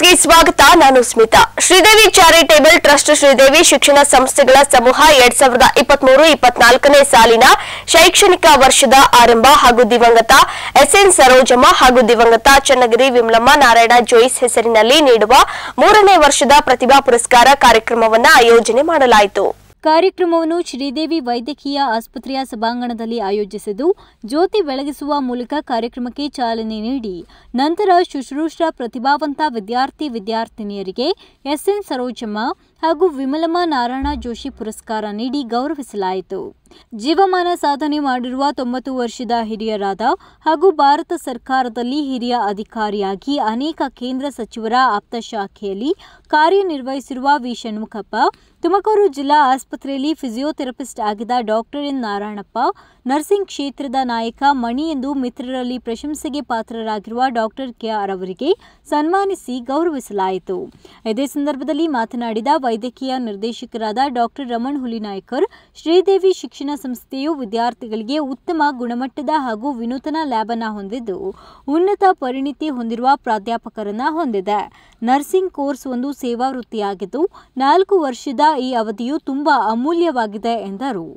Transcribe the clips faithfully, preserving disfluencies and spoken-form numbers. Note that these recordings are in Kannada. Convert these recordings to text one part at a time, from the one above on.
ನ್ಯೂಸ್ಗೆ ಸ್ವಾಗತ. ನಾನು ಸ್ಮಿತಾ. ಶ್ರೀದೇವಿ ಚಾರಿಟೇಬಲ್ ಟ್ರಸ್ಟ್ ಶ್ರೀದೇವಿ ಶಿಕ್ಷಣ ಸಂಸ್ಥೆಗಳ ಸಮೂಹ ಎರಡ್ ಸಾವಿರದ ಇಪ್ಪತ್ಮೂರು ಇಪ್ಪತ್ನಾಲ್ಕನೇ ಸಾಲಿನ ಶೈಕ್ಷಣಿಕ ವರ್ಷದ ಆರಂಭ ಹಾಗೂ ದಿವಂಗತ ಎಸ್ಎನ್ ಸರೋಜಮ್ಮ ಹಾಗೂ ದಿವಂಗತ ಚನ್ನಗಿರಿ ವಿಮಲಮ್ಮ ನಾರಾಯಣ ಜೋಯಿಸ್ ಹೆಸರಿನಲ್ಲಿ ನೀಡುವ ಮೂರನೇ ವರ್ಷದ ಪ್ರತಿಭಾ ಪುರಸ್ಕಾರ ಕಾರ್ಯಕ್ರಮವನ್ನು ಆಯೋಜನೆ ಮಾಡಲಾಯಿತು. ಕಾರ್ಯಕ್ರಮವನ್ನು ಶ್ರೀದೇವಿ ವೈದ್ಯಕೀಯ ಆಸ್ಪತ್ರೆಯ ಸಭಾಂಗಣದಲ್ಲಿ ಆಯೋಜಿಸಿದ್ದು ಜ್ಯೋತಿ ಬೆಳಗಿಸುವ ಮೂಲಕ ಕಾರ್ಯಕ್ರಮಕ್ಕೆ ಚಾಲನೆ ನೀಡಿ ನಂತರ ಶುಶ್ರೂಷಾ ಪ್ರತಿಭಾವಂತ ವಿದ್ಯಾರ್ಥಿ ವಿದ್ಯಾರ್ಥಿನಿಯರಿಗೆ ಎಸ್ಎನ್ ಸರೋಜಮ್ಮ ಹಾಗೂ ವಿಮಲಮ್ಮ ನಾರಾಯಣ ಜೋಶಿ ಪುರಸ್ಕಾರ ನೀಡಿ ಗೌರವಿಸಲಾಯಿತು. ಜೀವಮಾನ ಸಾಧನೆ ಮಾಡಿರುವ ತೊಂಬತ್ತು ವರ್ಷದ ಹಿರಿಯರಾದ ಹಾಗೂ ಭಾರತ ಸರ್ಕಾರದಲ್ಲಿ ಹಿರಿಯ ಅಧಿಕಾರಿಯಾಗಿ ಅನೇಕ ಕೇಂದ್ರ ಸಚಿವರ ಆಪ್ತ ಶಾಖೆಯಲ್ಲಿ ಕಾರ್ಯನಿರ್ವಹಿಸಿರುವ ವಿ ಷಣ್ಮುಖಪ್ಪ, ತುಮಕೂರು ಜಿಲ್ಲಾ ಆಸ್ಪತ್ರೆಯಲ್ಲಿ ಫಿಸಿಯೋಥೆರಪಿಸ್ಟ್ ಆಗಿದ್ದ ಡಾಕ್ಟರ್ ಎನ್ ನಾರಾಯಣಪ್ಪ, ನರ್ಸಿಂಗ್ ಕ್ಷೇತ್ರದ ನಾಯಕ ಮಣಿ ಎಂದು ಮಿತ್ರರಲ್ಲಿ ಪ್ರಶಂಸೆಗೆ ಪಾತ್ರರಾಗಿರುವ ಡಾಕ್ಟರ್ ಕೆಆರ್ ಅವರಿಗೆ ಸನ್ಮಾನಿಸಿ ಗೌರವಿಸಲಾಯಿತು. ಇದೇ ಸಂದರ್ಭದಲ್ಲಿ ಮಾತನಾಡಿದ ವೈದ್ಯಕೀಯ ನಿರ್ದೇಶಕರಾದ ಡಾಕ್ಟರ್ ರಮಣ್ ಹುಲಿನಾಯ್ಕರ್, ಶ್ರೀದೇವಿ ಶಿಕ್ಷಣ ಸಂಸ್ಥೆಯು ವಿದ್ಯಾರ್ಥಿಗಳಿಗೆ ಉತ್ತಮ ಗುಣಮಟ್ಟದ ಹಾಗೂ ವಿನೂತನ ಲ್ಯಾಬ್ ಅನ್ನು ಹೊಂದಿದ್ದು ಉನ್ನತ ಪರಿಣಿತಿ ಹೊಂದಿರುವ ಪ್ರಾಧ್ಯಾಪಕರನ್ನ ಹೊಂದಿದೆ. ನರ್ಸಿಂಗ್ ಕೋರ್ಸ್ ಒಂದು ಸೇವಾ ವೃತ್ತಿಯಾಗಿದ್ದು ನಾಲ್ಕು ವರ್ಷದ ಈ ಅವಧಿಯು ತುಂಬಾ ಅಮೂಲ್ಯವಾಗಿದೆ ಎಂದರು.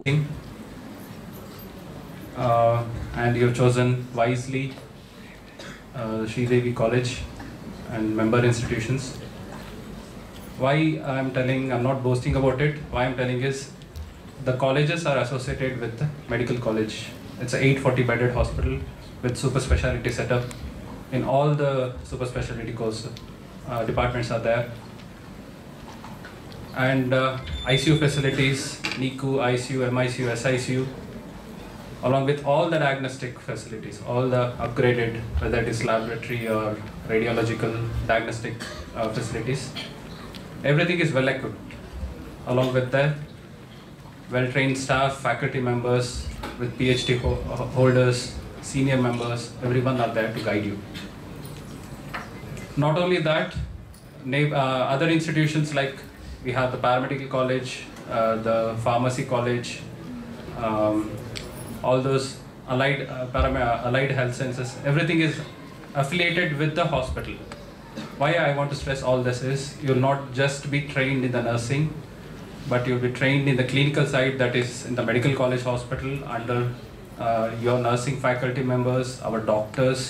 Uh, and you have chosen wisely uh, Sridevi College and member institutions. Why I am telling, I am not boasting about it, why I am telling is the colleges are associated with the medical college. It's an eight hundred forty bedded hospital with super specialty setup. In all the super specialty course uh, departments are there. And uh, I C U facilities, NICU, I C U, M I C U, S I C U, along with all the diagnostic facilities, all the upgraded, whether it is laboratory or radiological diagnostic uh, facilities, everything is well equipped. Along with that, well-trained staff, faculty members with PhD ho holders, senior members, everyone are there to guide you. Not only that, uh, other institutions like we have the paramedical college, uh, the pharmacy college, um, all those allied uh, param- allied health sciences, everything is affiliated with the hospital. Why I want to stress all this is you will not just be trained in the nursing, but you will be trained in the clinical side, that is in the medical college hospital under uh, your nursing faculty members, our doctors,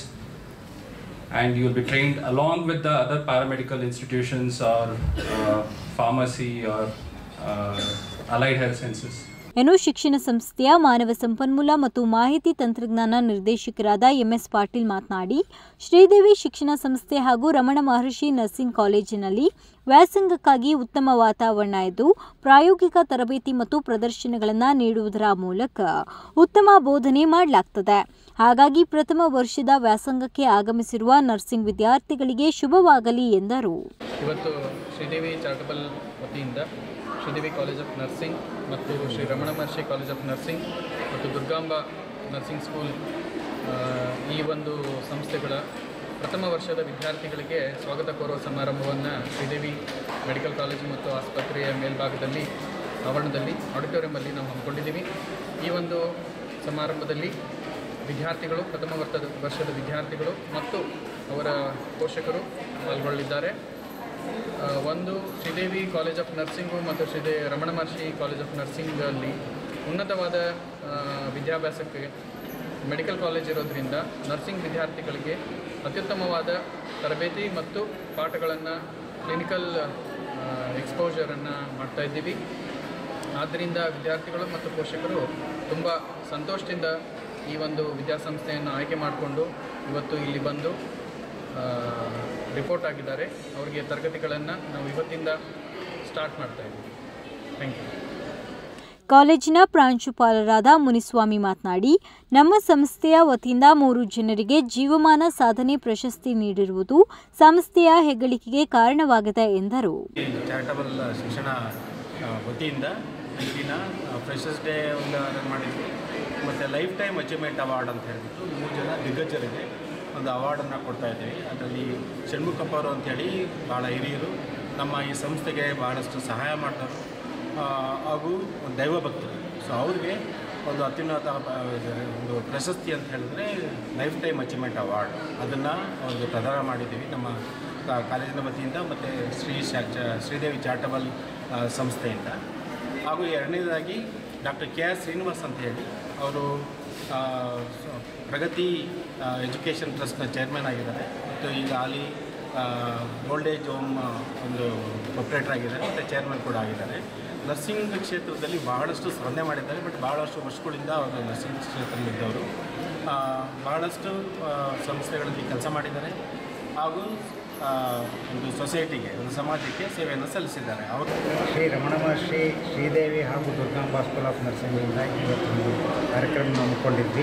and you will be trained along with the other paramedical institutions or uh, pharmacy or uh, allied health sciences. ಎನ್ನು ಶಿಕ್ಷಣ ಸಂಸ್ಥೆಯ ಮಾನವ ಸಂಪನ್ಮೂಲ ಮತ್ತು ಮಾಹಿತಿ ತಂತ್ರಜ್ಞಾನ ನಿರ್ದೇಶಕರಾದ ಎಂಎಸ್ ಪಾಟೀಲ್ ಮಾತನಾಡಿ, ಶ್ರೀದೇವಿ ಶಿಕ್ಷಣ ಸಂಸ್ಥೆ ಹಾಗೂ ರಮಣ ಮಹರ್ಷಿ ನರ್ಸಿಂಗ್ ಕಾಲೇಜಿನಲ್ಲಿ ವ್ಯಾಸಂಗಕ್ಕಾಗಿ ಉತ್ತಮ ವಾತಾವರಣ ಇದ್ದು ಪ್ರಾಯೋಗಿಕ ತರಬೇತಿ ಮತ್ತು ಪ್ರದರ್ಶನಗಳನ್ನು ನೀಡುವುದರ ಮೂಲಕ ಉತ್ತಮ ಬೋಧನೆ ಮಾಡಲಾಗುತ್ತದೆ. ಹಾಗಾಗಿ ಪ್ರಥಮ ವರ್ಷದ ವ್ಯಾಸಂಗಕ್ಕೆ ಆಗಮಿಸಿರುವ ನರ್ಸಿಂಗ್ ವಿದ್ಯಾರ್ಥಿಗಳಿಗೆ ಶುಭವಾಗಲಿ ಎಂದರು. ಇವತ್ತು ಶ್ರೀದೇವಿ ಚಾರಿಟಬಲ್ ವತಿಯಿಂದ ಶ್ರೀದೇವಿ ಕಾಲೇಜ್ ಆಫ್ ನರ್ಸಿಂಗ್ ಮತ್ತು Shri Ramana Maharshi college of nursing ಮತ್ತು ದುರ್ಗಾಂಬ ನರ್ಸಿಂಗ್ ಸ್ಕೂಲ್ ಈ ಒಂದು ಸಂಸ್ಥೆಗಳ ಪ್ರಥಮ ವರ್ಷದ ವಿದ್ಯಾರ್ಥಿಗಳಿಗೆ ಸ್ವಾಗತ ಕೋರುವ ಸಮಾರಂಭವನ್ನು ಶ್ರೀದೇವಿ ಮೆಡಿಕಲ್ ಕಾಲೇಜು ಮತ್ತು ಆಸ್ಪತ್ರೆಯ ಮೇಲ್ಭಾಗದಲ್ಲಿ ಆವರಣದಲ್ಲಿ ಆಡಿಟೋರಿಯಮಲ್ಲಿ ನಾವು ಹಮ್ಮಿಕೊಂಡಿದ್ದೀವಿ. ಈ ಒಂದು ಸಮಾರಂಭದಲ್ಲಿ ವಿದ್ಯಾರ್ಥಿಗಳು, ಪ್ರಥಮ ವರ್ಷದ ವರ್ಷದ ವಿದ್ಯಾರ್ಥಿಗಳು ಮತ್ತು ಅವರ ಪೋಷಕರು ಪಾಲ್ಗೊಳ್ಳಲಿದ್ದಾರೆ. ಒಂದು ಶ್ರೀದೇವಿ ಕಾಲೇಜ್ ಆಫ್ ನರ್ಸಿಂಗು ಮತ್ತು ಶ್ರೀದೇ ರಮಣ ಮಹರ್ಷಿ ಕಾಲೇಜ್ ಆಫ್ ನರ್ಸಿಂಗಲ್ಲಿ ಉನ್ನತವಾದ ವಿದ್ಯಾಭ್ಯಾಸಕ್ಕೆ ಮೆಡಿಕಲ್ ಕಾಲೇಜ್ ಇರೋದರಿಂದ ನರ್ಸಿಂಗ್ ವಿದ್ಯಾರ್ಥಿಗಳಿಗೆ ಅತ್ಯುತ್ತಮವಾದ ತರಬೇತಿ ಮತ್ತು ಪಾಠಗಳನ್ನು, ಕ್ಲಿನಿಕಲ್ ಎಕ್ಸ್ಪೋಜರನ್ನು ಮಾಡ್ತಾಯಿದ್ದೀವಿ. ಆದ್ದರಿಂದ ವಿದ್ಯಾರ್ಥಿಗಳು ಮತ್ತು ಪೋಷಕರು ತುಂಬ ಸಂತೋಷದಿಂದ ಈ ಒಂದು ವಿದ್ಯಾಸಂಸ್ಥೆಯನ್ನು ಆಯ್ಕೆ ಮಾಡಿಕೊಂಡು ಇವತ್ತು ಇಲ್ಲಿ ಬಂದು ರಿಪೋರ್ಟ್ ಆಗಿದ್ದಾರೆ. ಅವರಿಗೆ ತರಗತಿಗಳನ್ನು ನಾವು ಇವತ್ತಿಂದ ಸ್ಟಾರ್ಟ್ ಮಾಡ್ತಾ ಇದ್ದೀವಿ. Thank you. ಕಾಲೇಜಿನ ಪ್ರಾಂಶುಪಾಲರಾದ ಮುನಿಸ್ವಾಮಿ ಮಾತನಾಡಿ, ನಮ್ಮ ಸಂಸ್ಥೆಯ ವತಿಯಿಂದ ಮೂರು ಜನರಿಗೆ ಜೀವಮಾನ ಸಾಧನೆ ಪ್ರಶಸ್ತಿ ನೀಡಿರುವುದು ಸಂಸ್ಥೆಯ ಹೆಗ್ಗಳಿಕೆಗೆ ಕಾರಣವಾಗಿದೆ ಎಂದರು. ಚಾರಿಟಬಲ್ ಶಿಕ್ಷಣ ವತಿಯಿಂದ ಇಲ್ಲಿನ ಫ್ರೆಶರ್ಸ್ ಡೇ ಒಂದು ರನ್ ಮಾಡಿದ್ವಿ ಮತ್ತು ಲೈಫ್ ಟೈಮ್ ಅಚೀವ್ಮೆಂಟ್ ಅವಾರ್ಡ್ ಅಂತ ಹೇಳಿಬಿಟ್ಟು ಮೂರು ಜನ ದಿಗ್ಗಜರಿಗೆ ಒಂದು ಅವಾರ್ಡನ್ನು ಕೊಡ್ತಾ ಇದ್ದೀವಿ. ಅದರಲ್ಲಿ ಷಣ್ಮುಖಪ್ಪ ಅವರು ಅಂಥೇಳಿ ಭಾಳ ಹಿರಿಯರು, ನಮ್ಮ ಈ ಸಂಸ್ಥೆಗೆ ಭಾಳಷ್ಟು ಸಹಾಯ ಮಾಡ್ತಾರೆ ಹಾಗೂ ದೈವ ಭಕ್ತರು. ಸೊ ಅವ್ರಿಗೆ ಒಂದು ಅತ್ಯುನ್ನತ ಒಂದು ಪ್ರಶಸ್ತಿ ಅಂತ ಹೇಳಿದ್ರೆ ಲೈಫ್ ಟೈಮ್ ಅಚೀವ್ಮೆಂಟ್ ಅವಾರ್ಡ್, ಅದನ್ನು ಅವ್ರಿಗೆ ಪ್ರದಾನ ಮಾಡಿದ್ದೀವಿ. ನಮ್ಮ ಕಾಲೇಜಿನ ವತಿಯಿಂದ ಮತ್ತು ಶ್ರೀ ಶ್ರೀದೇವಿ ಚಾರಿಟಬಲ್ ಸಂಸ್ಥೆಯಿಂದ. ಹಾಗೂ ಎರಡನೇದಾಗಿ ಡಾಕ್ಟರ್ ಕೆ ಆರ್ ಶ್ರೀನಿವಾಸ್ ಅಂತ ಹೇಳಿ ಅವರು ಪ್ರಗತಿ ಎಜುಕೇಷನ್ ಟ್ರಸ್ಟ್ನ ಚೇರ್ಮನ್ ಆಗಿದ್ದಾರೆ ಮತ್ತು ಈಗ ಅಲ್ಲಿ ಓಲ್ಡ್ ಏಜ್ ಹೋಮ್ ಒಂದು ಆಪರೇಟರ್ ಆಗಿದ್ದಾರೆ ಮತ್ತು ಚೇರ್ಮನ್ ಕೂಡ ಆಗಿದ್ದಾರೆ. ನರ್ಸಿಂಗ್ ಕ್ಷೇತ್ರದಲ್ಲಿ ಬಹಳಷ್ಟು ಸ್ಪರ್ಧೆ ಮಾಡಿದ್ದಾರೆ. ಬಟ್ ಭಾಳಷ್ಟು ವರ್ಷಗಳಿಂದ ಅವರು ನರ್ಸಿಂಗ್ ಕ್ಷೇತ್ರದಲ್ಲಿದ್ದವರು ಬಹಳಷ್ಟು ಸಂಸ್ಥೆಗಳಲ್ಲಿ ಕೆಲಸ ಮಾಡಿದ್ದಾರೆ ಹಾಗೂ ಒಂದು ಸೊಸೈಟಿಗೆ ಒಂದು ಸಮಾಜಕ್ಕೆ ಸೇವೆಯನ್ನು ಸಲ್ಲಿಸಿದ್ದಾರೆ. ಅವರು ಶ್ರೀ ರಮಣ ಮಹರ್ಷಿ ಶ್ರೀದೇವಿ ಹಾಗೂ ದುರ್ಗಾಂಬಾ ಸ್ಕೂಲ್ ಆಫ್ ನರ್ಸಿಂಗಿಂದ ಇವತ್ತೊಂದು ಕಾರ್ಯಕ್ರಮ ಹಮ್ಮಿಕೊಂಡಿದ್ವಿ.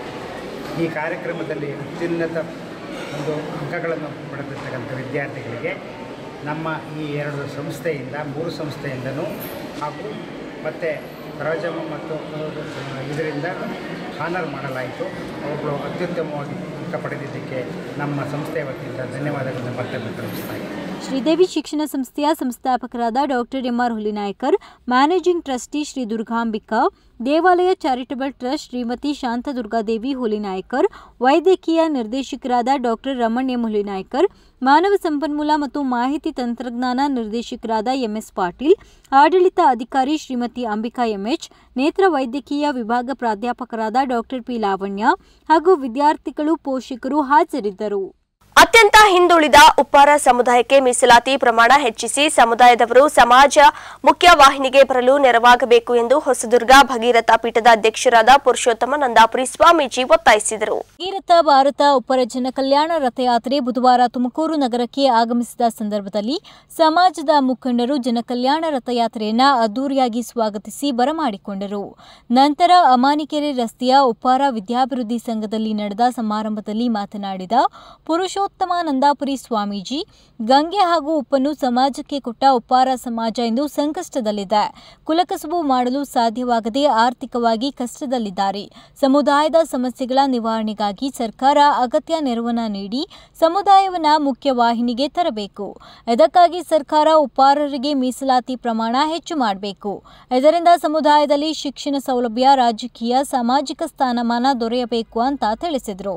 ಈ ಕಾರ್ಯಕ್ರಮದಲ್ಲಿ ಅತ್ಯುನ್ನತ ಒಂದು ಅಂಕಗಳನ್ನು ಪಡೆದಿರ್ತಕ್ಕಂಥ ವಿದ್ಯಾರ್ಥಿಗಳಿಗೆ ನಮ್ಮ ಈ ಎರಡು ಸಂಸ್ಥೆಯಿಂದ ಮೂರು ಸಂಸ್ಥೆಯಿಂದನೂ ಹಾಗೂ ಮತ್ತು ಪ್ರವಚನ ಮತ್ತು ಇದರಿಂದ ಹಾನರ್ ಮಾಡಲಾಯಿತು. ಅವುಗಳು ಅತ್ಯುತ್ತಮವಾಗಿ ಅಂಕ ಪಡೆದಿದ್ದಕ್ಕೆ ನಮ್ಮ ಸಂಸ್ಥೆಯ ವತಿಯಿಂದ ಧನ್ಯವಾದಗಳನ್ನು ಮತ್ತೆ ತಿಳಿಸ್ತಾ ಇದ್ದೀನಿ. ಶ್ರೀದೇವಿ ಶಿಕ್ಷಣ ಸಂಸ್ಥೆಯ ಸಂಸ್ಥಾಪಕರಾದ doctor M R Hulinaikar, managing trustee Shri Durgambika, Devalaya charitable trust Shrimati Shantadurgadevi Hulinaikar, ವೈದ್ಯಕೀಯ ನಿರ್ದೇಶಕರಾದ ಡಾಕ್ಟರ್ ರಮಣ್ ಎಂ ಹುಲಿನಾಯ್ಕರ್, ಮಾನವ ಸಂಪನ್ಮೂಲ ಮತ್ತು ಮಾಹಿತಿ ತಂತ್ರಜ್ಞಾನ ನಿರ್ದೇಶಕರಾದ ಎಂಎಸ್ ಪಾಟೀಲ್, ಆಡಳಿತ ಅಧಿಕಾರಿ ಶ್ರೀಮತಿ ಅಂಬಿಕಾ ಎಂಎಚ್, ನೇತ್ರ ವೈದ್ಯಕೀಯ ವಿಭಾಗ ಪ್ರಾಧ್ಯಾಪಕರಾದ ಡಾಕ್ಟರ್ ಪಿ ಲಾವಣ್ಯ ಹಾಗೂ ವಿದ್ಯಾರ್ಥಿಗಳು, ಪೋಷಕರು ಹಾಜರಿದ್ದರು. ಅತ್ಯಂತ ಹಿಂದುಳಿದ ಉಪ್ಪಾರ ಸಮುದಾಯಕ್ಕೆ ಮೀಸಲಾತಿ ಪ್ರಮಾಣ ಹೆಚ್ಚಿಸಿ ಸಮುದಾಯದವರು ಸಮಾಜ ಮುಖ್ಯವಾಹಿನಿಗೆ ಬರಲು ನೆರವಾಗಬೇಕು ಎಂದು ಹೊಸದುರ್ಗ ಭಗೀರಥ ಪೀಠದ ಅಧ್ಯಕ್ಷರಾದ ಪುರುಷೋತ್ತಮ ನಂದಾಪುರಿ ಸ್ವಾಮೀಜಿ ಒತ್ತಾಯಿಸಿದರು. ಭಗೀರಥ ಭಾರತ ಉಪ್ಪರ ಜನ ಕಲ್ಯಾಣ ರಥಯಾತ್ರೆ ಬುಧವಾರ ತುಮಕೂರು ನಗರಕ್ಕೆ ಆಗಮಿಸಿದ ಸಂದರ್ಭದಲ್ಲಿ ಸಮಾಜದ ಮುಖಂಡರು ಜನಕಲ್ಯಾಣ ರಥಯಾತ್ರೆಯನ್ನು ಅದ್ದೂರಿಯಾಗಿ ಸ್ವಾಗತಿಸಿ ಬರಮಾಡಿಕೊಂಡರು. ನಂತರ ಅಮಾನಿಕೆರೆ ರಸ್ತೆಯ ಉಪ್ಪಾರ ವಿದ್ಯಾಭಿವೃದ್ಧಿ ಸಂಘದಲ್ಲಿ ನಡೆದ ಸಮಾರಂಭದಲ್ಲಿ ಮಾತನಾಡಿದ ಪುರುಷೋತ್ತಮ ಉತ್ತಮ ನಂದಾಪುರಿ ಸ್ವಾಮೀಜಿ, ಗಂಗೆ ಹಾಗೂ ಉಪ್ಪನ್ನು ಸಮಾಜಕ್ಕೆ ಕೊಟ್ಟ ಉಪ್ಪಾರ ಸಮಾಜ ಇಂದು ಸಂಕಷ್ಟದಲ್ಲಿದೆ. ಕುಲಕಸುಬು ಮಾಡಲು ಸಾಧ್ಯವಾಗದೆ ಆರ್ಥಿಕವಾಗಿ ಕಷ್ಟದಲ್ಲಿದ್ದಾರೆ. ಸಮುದಾಯದ ಸಮಸ್ಯೆಗಳ ನಿವಾರಣೆಗಾಗಿ ಸರ್ಕಾರ ಅಗತ್ಯ ನೆರವನ್ನು ನೀಡಿ ಸಮುದಾಯವನ್ನ ಮುಖ್ಯವಾಹಿನಿಗೆ ತರಬೇಕು. ಇದಕ್ಕಾಗಿ ಸರ್ಕಾರ ಉಪ್ಪಾರರಿಗೆ ಮೀಸಲಾತಿ ಪ್ರಮಾಣ ಹೆಚ್ಚು ಮಾಡಬೇಕು. ಇದರಿಂದ ಸಮುದಾಯದಲ್ಲಿ ಶಿಕ್ಷಣ ಸೌಲಭ್ಯ, ರಾಜಕೀಯ, ಸಾಮಾಜಿಕ ಸ್ಥಾನಮಾನ ದೊರೆಯಬೇಕು ಅಂತ ತಿಳಿಸಿದರು.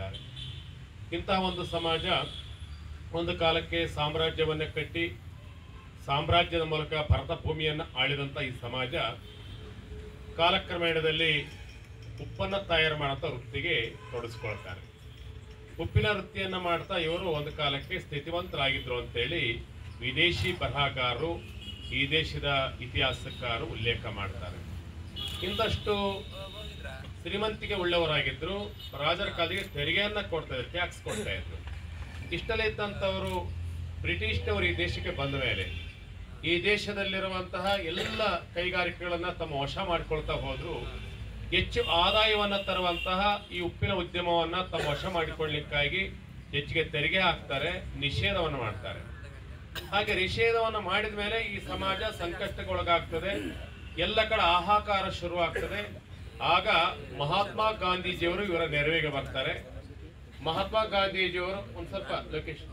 ಇಂತಹ ಒಂದು ಸಮಾಜ ಒಂದು ಕಾಲಕ್ಕೆ ಸಾಮ್ರಾಜ್ಯವನ್ನೇ ಕಟ್ಟಿ ಸಾಮ್ರಾಜ್ಯದ ಮೂಲಕ ಭರತ ಭೂಮಿಯನ್ನು ಆಳಿದಂಥ ಈ ಸಮಾಜ ಕಾಲಕ್ರಮೇಣದಲ್ಲಿ ಉಪ್ಪನ್ನು ತಯಾರು ಮಾಡುತ್ತಾ ವೃತ್ತಿಗೆ ತೊಡಗಿಸ್ಕೊಳ್ತಾರೆ. ಉಪ್ಪಿನ ವೃತ್ತಿಯನ್ನು ಮಾಡ್ತಾ ಇವರು ಒಂದು ಕಾಲಕ್ಕೆ ಸ್ಥಿತಿವಂತರಾಗಿದ್ದರು ಅಂತೇಳಿ ವಿದೇಶಿ ಬರಹಗಾರರು, ಈ ದೇಶದ ಇತಿಹಾಸಕಾರರು ಉಲ್ಲೇಖ ಮಾಡ್ತಾರೆ. ಇಂದಷ್ಟು ಶ್ರೀಮಂತಿಕೆ ಉಳ್ಳವರಾಗಿದ್ದರು. ರಾಜರ ಕಾಲಿಗೆ ತೆರಿಗೆಯನ್ನು ಕೊಡ್ತಾ ಇದ್ರು, ಟ್ಯಾಕ್ಸ್ ಕೊಡ್ತಾ ಇದ್ರು. ಇಷ್ಟೆಲ್ಲ ಇದ್ದಂಥವರು ಬ್ರಿಟಿಷ್ನವರು ಈ ದೇಶಕ್ಕೆ ಬಂದ ಮೇಲೆ ಈ ದೇಶದಲ್ಲಿರುವಂತಹ ಎಲ್ಲ ಕೈಗಾರಿಕೆಗಳನ್ನು ತಮ್ಮ ವಶ ಮಾಡಿಕೊಳ್ತಾ ಹೋದ್ರು. ಹೆಚ್ಚು ಆದಾಯವನ್ನು ತರುವಂತಹ ಈ ಉಪ್ಪಿನ ಉದ್ಯಮವನ್ನು ತಮ್ಮ ವಶ ಮಾಡಿಕೊಳ್ಳಲಿಕ್ಕಾಗಿ ಹೆಚ್ಚಿಗೆ ತೆರಿಗೆ ಹಾಕ್ತಾರೆ, ನಿಷೇಧವನ್ನು ಮಾಡ್ತಾರೆ. ಹಾಗೆ ನಿಷೇಧವನ್ನು ಮಾಡಿದ ಮೇಲೆ ಈ ಸಮಾಜ ಸಂಕಷ್ಟಕ್ಕೊಳಗಾಗ್ತದೆ, ಎಲ್ಲ ಕಡೆ ಹಾಹಾಕಾರ ಶುರುವಾಗ್ತದೆ. ಆಗ ಮಹಾತ್ಮ ಗಾಂಧೀಜಿಯವರು ಇವರ ನೆರವಿಗೆ ಬರ್ತಾರೆ. ಮಹಾತ್ಮ ಗಾಂಧೀಜಿಯವರು ಒಂದು ಸ್ವಲ್ಪ ಲೊಕೇಶನ್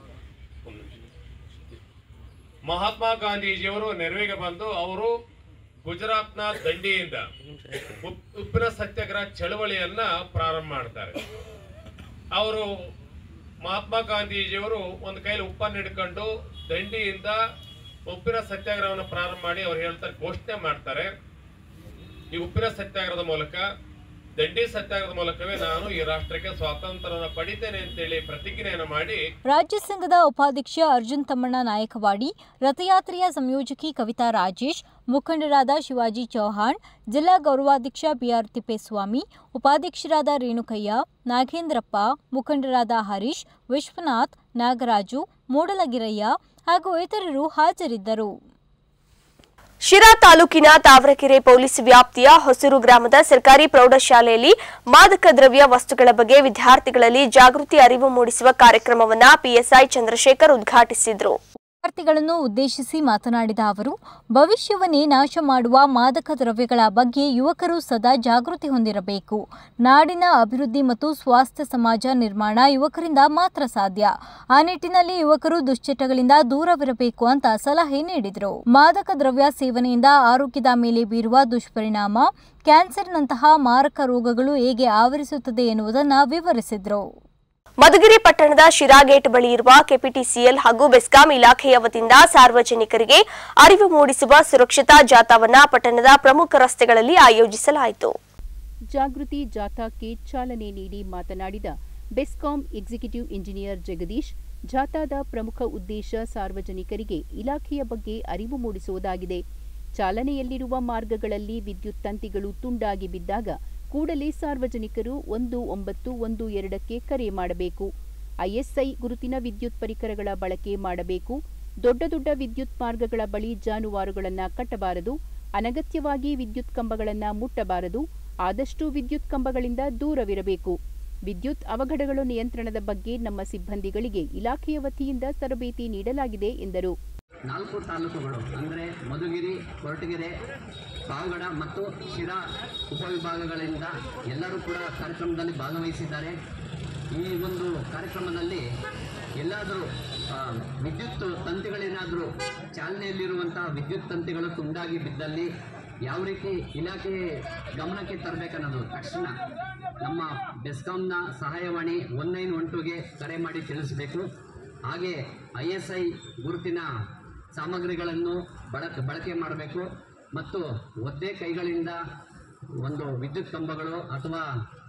ಮಹಾತ್ಮ ಗಾಂಧೀಜಿಯವರು ನೆರವಿಗೆ ಬಂದು ಅವರು ಗುಜರಾತ್ನ ದಂಡಿಯಿಂದ ಉಪ್ಪಿನ ಸತ್ಯಾಗ್ರಹ ಚಳವಳಿಯನ್ನ ಪ್ರಾರಂಭ ಮಾಡ್ತಾರೆ. ಅವರು ಮಹಾತ್ಮ ಗಾಂಧೀಜಿಯವರು ಒಂದು ಕೈಲಿ ಉಪ್ಪನ್ನು ಹಿಡ್ಕೊಂಡು ದಂಡಿಯಿಂದ ಉಪ್ಪಿನ ಸತ್ಯಾಗ್ರಹವನ್ನು ಪ್ರಾರಂಭ ಮಾಡಿ ಅವ್ರು ಹೇಳ್ತಾರೆ, ಘೋಷಣೆ ಮಾಡ್ತಾರೆ, ಈ ಉಪ್ಪಿನ ಸತ್ಯಾಗ್ರಹದ ಮೂಲಕ, ದಂಡಿ ಸತ್ಯಾಗ್ರಹದ ಮೂಲಕವೇ ನಾನು ಈ ರಾಷ್ಟ್ರಕ್ಕೆ ಸ್ವಾತಂತ್ರ್ಯವನ್ನು ಪಡಿತೇನೆ ಅಂತೇಳಿ ಪ್ರತಿಜ್ಞೆಯನ್ನು ಮಾಡಿ. ರಾಜ್ಯ ಸಂಘದ ಉಪಾಧ್ಯಕ್ಷ ಅರ್ಜುನ್ ತಮ್ಮಣ್ಣ ನಾಯಕವಾಡಿ, ರಥಯಾತ್ರೆಯ ಸಂಯೋಜಕಿ ಕವಿತಾ ರಾಜೇಶ್, ಮುಖಂಡರಾದ ಶಿವಾಜಿ ಚೌಹಾಣ್, ಜಿಲ್ಲಾ ಗೌರವಾಧ್ಯಕ್ಷ ಬಿಆರ್ ತಿಪ್ಪೇಸ್ವಾಮಿ, ಉಪಾಧ್ಯಕ್ಷರಾದ ರೇಣುಕಯ್ಯ, ನಾಗೇಂದ್ರಪ್ಪ, ಮುಖಂಡರಾದ ಹರೀಶ್, ವಿಶ್ವನಾಥ್, ನಾಗರಾಜು, ಮೂಡಲಗಿರಯ್ಯ ಹಾಗೂ ಇತರರು ಹಾಜರಿದ್ದರು. ಶಿರಾ ತಾಲೂಕಿನ ತಾವರೆಕೆರೆ ಪೊಲೀಸ್ ವ್ಯಾಪ್ತಿಯ ಹೊಸೂರು ಗ್ರಾಮದ ಸರ್ಕಾರಿ ಪ್ರೌಢಶಾಲೆಯಲ್ಲಿ ಮಾದಕ ದ್ರವ್ಯ ವಸ್ತುಗಳ ಬಗ್ಗೆ ವಿದ್ಯಾರ್ಥಿಗಳಲ್ಲಿ ಜಾಗೃತಿ ಅರಿವು ಮೂಡಿಸುವ ಕಾರ್ಯಕ್ರಮವನ್ನು ಪಿಎಸ್ಐ ಚಂದ್ರಶೇಖರ್ ಉದ್ಘಾಟಿಸಿದರು. ವಿದ್ಯಾರ್ಥಿಗಳನ್ನು ಉದ್ದೇಶಿಸಿ ಮಾತನಾಡಿದ ಅವರು, ಭವಿಷ್ಯವನ್ನೇ ನಾಶ ಮಾಡುವ ಮಾದಕ ದ್ರವ್ಯಗಳ ಬಗ್ಗೆ ಯುವಕರು ಸದಾ ಜಾಗೃತಿ ಹೊಂದಿರಬೇಕು. ನಾಡಿನ ಅಭಿವೃದ್ಧಿ ಮತ್ತು ಸ್ವಾಸ್ಥ್ಯ ಸಮಾಜ ನಿರ್ಮಾಣ ಯುವಕರಿಂದ ಮಾತ್ರ ಸಾಧ್ಯ. ಆ ನಿಟ್ಟಿನಲ್ಲಿ ಯುವಕರು ದುಶ್ಚಟಗಳಿಂದ ದೂರವಿರಬೇಕು ಅಂತ ಸಲಹೆ ನೀಡಿದರು. ಮಾದಕ ದ್ರವ್ಯ ಸೇವನೆಯಿಂದ ಆರೋಗ್ಯದ ಮೇಲೆ ಬೀರುವ ದುಷ್ಪರಿಣಾಮ, ಕ್ಯಾನ್ಸರ್ನಂತಹ ಮಾರಕ ರೋಗಗಳು ಹೇಗೆ ಆವರಿಸುತ್ತದೆ ಎನ್ನುವುದನ್ನು ವಿವರಿಸಿದರು. ಮಧುಗಿರಿ ಪಟ್ಟಣದ ಶಿರಾಗೇಟ್ ಬಳಿ ಇರುವ ಕೆಪಿಟಿಸಿಎಲ್ ಹಾಗೂ ಬೆಸ್ಕಾಂ ಇಲಾಖೆಯ ವತಿಯಿಂದ ಸಾರ್ವಜನಿಕರಿಗೆ ಅರಿವು ಮೂಡಿಸುವ ಸುರಕ್ಷತಾ ಜಾಥಾವನ್ನ ಪಟ್ಟಣದ ಪ್ರಮುಖ ರಸ್ತೆಗಳಲ್ಲಿ ಆಯೋಜಿಸಲಾಯಿತು. ಜಾಗೃತಿ ಜಾಥಾಕ್ಕೆ ಚಾಲನೆ ನೀಡಿ ಮಾತನಾಡಿದ ಬೆಸ್ಕಾಂ ಎಕ್ಸಿಕ್ಯೂಟಿವ್ ಇಂಜಿನಿಯರ್ ಜಗದೀಶ್, ಜಾಥಾದ ಪ್ರಮುಖ ಉದ್ದೇಶ ಸಾರ್ವಜನಿಕರಿಗೆ ಇಲಾಖೆಯ ಬಗ್ಗೆ ಅರಿವು ಮೂಡಿಸುವುದಾಗಿದೆ. ಚಾಲನೆಯಲ್ಲಿರುವ ಮಾರ್ಗಗಳಲ್ಲಿ ವಿದ್ಯುತ್ ತಂತಿಗಳು ತುಂಡಾಗಿ ಬಿದ್ದಾಗ ಕೂಡಲೇ ಸಾರ್ವಜನಿಕರು ಒಂದು ಒಂಬತ್ತು ಒಂದು ಎರಡಕ್ಕೆ ಕರೆ ಮಾಡಬೇಕು. ಐಎಸ್ಐ ಗುರುತಿನ ವಿದ್ಯುತ್ ಪರಿಕರಗಳ ಬಳಕೆ ಮಾಡಬೇಕು. ದೊಡ್ಡ ದೊಡ್ಡ ವಿದ್ಯುತ್ ಮಾರ್ಗಗಳ ಬಳಿ ಜಾನುವಾರುಗಳನ್ನು ಕಟ್ಟಬಾರದು. ಅನಗತ್ಯವಾಗಿ ವಿದ್ಯುತ್ ಕಂಬಗಳನ್ನು ಮುಟ್ಟಬಾರದು. ಆದಷ್ಟು ವಿದ್ಯುತ್ ಕಂಬಗಳಿಂದ ದೂರವಿರಬೇಕು. ವಿದ್ಯುತ್ ಅವಘಡಗಳು ನಿಯಂತ್ರಣದ ಬಗ್ಗೆ ನಮ್ಮ ಸಿಬ್ಬಂದಿಗಳಿಗೆ ಇಲಾಖೆಯ ವತಿಯಿಂದ ತರಬೇತಿ ನೀಡಲಾಗಿದೆ ಎಂದರು. ನಾಲ್ಕು ತಾಲೂಕುಗಳು ಅಂದರೆ ಮಧುಗಿರಿ, ಕೊರಟಗೆರೆ, ಪಾವಗಡ ಮತ್ತು ಶಿರಾ ಉಪವಿಭಾಗಗಳಿಂದ ಎಲ್ಲರೂ ಕೂಡ ಕಾರ್ಯಕ್ರಮದಲ್ಲಿ ಭಾಗವಹಿಸಿದ್ದಾರೆ. ಈ ಒಂದು ಕಾರ್ಯಕ್ರಮದಲ್ಲಿ ಎಲ್ಲಾದರೂ ವಿದ್ಯುತ್ ತಂತಿಗಳೇನಾದರೂ ಚಾಲನೆಯಲ್ಲಿರುವಂಥ ವಿದ್ಯುತ್ ತಂತಿಗಳು ತುಂಡಾಗಿ ಬಿದ್ದಲ್ಲಿ ಯಾವ ರೀತಿ ಇಲಾಖೆ ಗಮನಕ್ಕೆ ತರಬೇಕನ್ನೋದು ತಕ್ಷಣ ನಮ್ಮ ಬೆಸ್ಕಾಂನ ಸಹಾಯವಾಣಿ ಒನ್ ನೈನ್ ಒನ್ ಟೂಗೆ ಕರೆ ಮಾಡಿ ತಿಳಿಸಬೇಕು. ಹಾಗೆ ಐ ಎಸ್ ಐ ಗುರುತಿನ ಸಾಮಗ್ರಿಗಳನ್ನು ಬಳಕೆ ಬಳಕೆ ಮಾಡಬೇಕು ಮತ್ತು ಒದ್ದೆ ಕೈಗಳಿಂದ ಒಂದು ವಿದ್ಯುತ್ ಕಂಬಗಳು ಅಥವಾ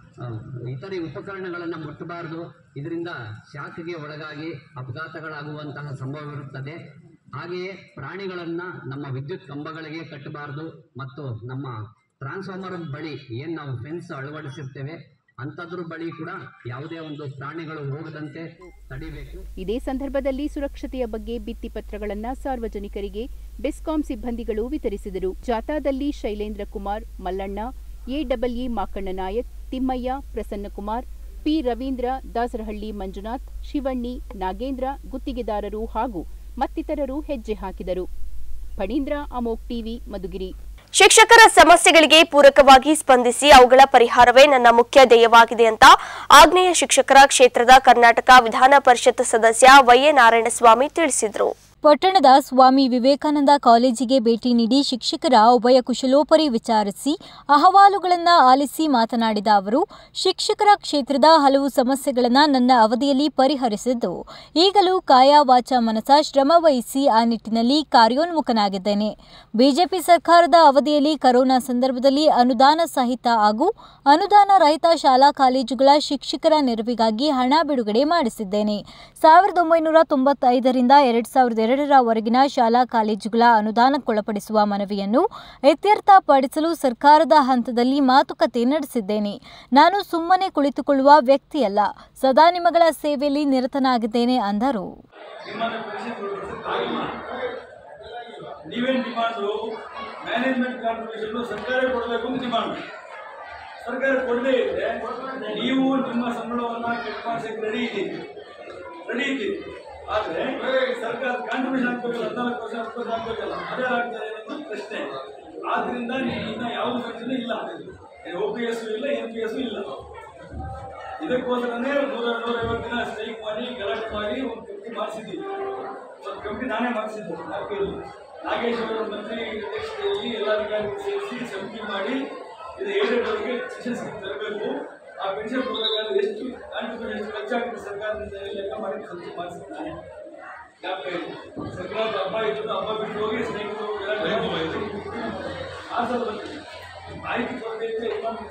ಇತರೆ ಉಪಕರಣಗಳನ್ನು ಮುಟ್ಟಬಾರದು. ಇದರಿಂದ ಶಾಕ್ಗೆ ಒಳಗಾಗಿ ಅಪಘಾತಗಳಾಗುವಂತಹ ಸಂಭವವಿರುತ್ತದೆ. ಹಾಗೆಯೇ ಪ್ರಾಣಿಗಳನ್ನು ನಮ್ಮ ವಿದ್ಯುತ್ ಕಂಬಗಳಿಗೆ ಕಟ್ಟಬಾರದು ಮತ್ತು ನಮ್ಮ ಟ್ರಾನ್ಸ್ಫಾರ್ಮರ್ ಬಳಿ ಏನು ನಾವು ಫೆನ್ಸ್ ಅಳವಡಿಸಿರ್ತೇವೆ ಅಂಥದ್ರ ಬಳಿ ಕೂಡ ಯಾವುದೇ ಒಂದು ಪ್ರಾಣಿಗಳು ಹೋಗದಂತೆ ತಡಿಬೇಕು. ಇದೇ ಸಂದರ್ಭದಲ್ಲಿ ಸುರಕ್ಷತೆಯ ಬಗ್ಗೆ ಭಿತ್ತಿಪತ್ರಗಳನ್ನು ಸಾರ್ವಜನಿಕರಿಗೆ ಬೆಸ್ಕಾಂ ಸಿಬ್ಬಂದಿಗಳು ವಿತರಿಸಿದರು. ಜಾಥಾದಲ್ಲಿ ಶೈಲೇಂದ್ರ ಕುಮಾರ್, ಮಲ್ಲಣ್ಣ, ಎಡಬ್ಲ್ಯೂ ಮಾಕಣ್ಣ ನಾಯಕ್, ತಿಮ್ಮಯ್ಯ, ಪ್ರಸನ್ನಕುಮಾರ್, ಪಿ ರವೀಂದ್ರ, ದಾಸರಹಳ್ಳಿ ಮಂಜುನಾಥ್, ಶಿವಣ್ಣಿ, ನಾಗೇಂದ್ರ, ಗುತ್ತಿಗೆದಾರರು ಹಾಗೂ ಮತ್ತಿತರರು ಹೆಜ್ಜೆ ಹಾಕಿದರು. ಫಣೀಂದ್ರ, ಅಮೋಕ್ ಟಿವಿ, ಮಧುಗಿರಿ. ಶಿಕ್ಷಕರ ಸಮಸ್ಯೆಗಳಿಗೆ ಪೂರಕವಾಗಿ ಸ್ಪಂದಿಸಿ ಅವುಗಳ ಪರಿಹಾರವೇ ನನ್ನ ಮುಖ್ಯ ಧ್ಯೇಯವಾಗಿದೆ ಅಂತ ಆಗ್ನೇಯ ಶಿಕ್ಷಕರ ಕ್ಷೇತ್ರದ ಕರ್ನಾಟಕ ವಿಧಾನ ಪರಿಷತ್ ಸದಸ್ಯ ವೈ ಎ ನಾರಾಯಣಸ್ವಾಮಿ ತಿಳಿಸಿದರು. ಪಟ್ಟಣದ ಸ್ವಾಮಿ ವಿವೇಕಾನಂದ ಕಾಲೇಜಿಗೆ ಭೇಟಿ ನೀಡಿ ಶಿಕ್ಷಕರ ಉಭಯ ಕುಶಲೋಪರಿ ವಿಚಾರಿಸಿ ಅಹವಾಲುಗಳನ್ನು ಆಲಿಸಿ ಮಾತನಾಡಿದ ಅವರು, ಶಿಕ್ಷಕರ ಕ್ಷೇತ್ರದ ಹಲವು ಸಮಸ್ಯೆಗಳನ್ನು ನನ್ನ ಅವಧಿಯಲ್ಲಿ ಪರಿಹರಿಸಿದ್ದು, ಈಗಲೂ ಕಾಯ ವಾಚ ಮನಸ ಶ್ರಮವಹಿಸಿ ಆ ನಿಟ್ಟಿನಲ್ಲಿ ಕಾರ್ಯೋನ್ಮುಖನಾಗಿದ್ದೇನೆ. ಬಿಜೆಪಿ ಸರ್ಕಾರದ ಅವಧಿಯಲ್ಲಿ ಕರೋನಾ ಸಂದರ್ಭದಲ್ಲಿ ಅನುದಾನ ಸಹಿತ ಹಾಗೂ ಅನುದಾನ ರಹಿತ ಶಾಲಾ ಕಾಲೇಜುಗಳ ಶಿಕ್ಷಕರ ನೆರವಿಗಾಗಿ ಹಣ ಬಿಡುಗಡೆ ಮಾಡಿಸಿದ್ದೇನೆ. ಸಾವಿರದ ಒಂಬೈನೂರ ತೊಂಬತ್ತೈದರಿಂದ ಎರಡ್ ಸಾವಿರದ ಎರಡರವರೆಗಿನ ಶಾಲಾ ಕಾಲೇಜುಗಳ ಅನುದಾನಕ್ಕೊಳಪಡಿಸುವ ಮನವಿಯನ್ನು ಇತ್ಯರ್ಥಪಡಿಸಲು ಸರ್ಕಾರದ ಹಂತದಲ್ಲಿ ಮಾತುಕತೆ ನಡೆಸಿದ್ದೇನೆ. ನಾನು ಸುಮ್ಮನೆ ಕುಳಿತುಕೊಳ್ಳುವ ವ್ಯಕ್ತಿಯಲ್ಲ, ಸದಾ ನಿಮ್ಮಗಳ ಸೇವೆಯಲ್ಲಿ ನಿರತನಾಗಿದ್ದೇನೆ ಅಂದರು. ಸರ್ಕಾರ ಕೊಡದೇ ಇದ್ದರೆ ನೀವು ನಿಮ್ಮ ಸಂಬಳವನ್ನು ಕಟ್ ಮಾಡಿಸಕ್ಕೆ ರೆಡಿ ಇದ್ದೀವಿ ರೆಡಿ ಇದ್ದೀವಿ ಆದರೆ ಸರ್ಕಾರ ಕಾಂಟ್ರಿಬ್ಯೂಷನ್ ಹಾಕಬೇಕಲ್ಲ, ಹದಿನಾಲ್ಕು ವರ್ಷ ಹತ್ತು ಹಾಕಬೇಕಲ್ಲ, ಅದೇ ಆಗ್ತಾರೆ ಅನ್ನೋದು ಪ್ರಶ್ನೆ. ಆದ್ದರಿಂದ ನೀವು ಇನ್ನು ಯಾವುದೇ ಪ್ರಶ್ನೆ ಇಲ್ಲ, ಒ ಪಿ ಎಸ್ ಇಲ್ಲ, ಎನ್ ಪಿ ಎಸ್ ಇಲ್ಲ. ಇದಕ್ಕೋಸ್ಕರನೇ ನೂರ ನೂರೈವತ್ತು ದಿನ ಸ್ಟ್ರೈಕ್ ಮಾಡಿ ಗಲಾಟೆ ಮಾಡಿ ಒಂದು ಕಮಿಟಿ ಮಾಡಿಸಿದ್ದೀವಿ. ಒಂದು ಕಮಿಟಿ ನಾನೇ ಮಾಡಿಸಿದ್ದೆ. ನಾಲ್ಕರಲ್ಲಿ ನಾಗೇಶ್ ಅವರ ಮಂತ್ರಿ ಅಧ್ಯಕ್ಷತೆಯಲ್ಲಿ ಎಲ್ಲ ಅಧಿಕಾರಿಗಳು ಸೇರಿಸಿ ಸಮಿತಿ ಮಾಡಿ ಇದು ಏಳೆರಡವರೆಗೆ ಪೆನ್ಷನ್ ಸ್ಕೀಮ್ ತರಬೇಕು. ಆ ಪೆನ್ಷನ್ ಕೊಡಬೇಕಾದ್ರೆ ಎಷ್ಟು ಕಾಂಟ್ರಿಬ್ಯೂಷನ್ ಎಷ್ಟು ಖರ್ಚಾಗುತ್ತೆ ಸರ್ಕಾರದಿಂದ ಲೆಕ್ಕ ಮಾಡಿ ಸಂಸ್ಥೆ ಮಾಡಿಸಿದ್ದಾನೆ. ಸರ್ಕಾರದ ಹಬ್ಬ ಇದ್ದು ಹಬ್ಬ ಬಿಟ್ಟು ಹೋಗಿ ಸ್ನೇಹಿತರು ಆ ಸಲ ಬಂದಿದೆ ಮಾಹಿತಿ ಕೊರತೆ ಇದ್ದರೆ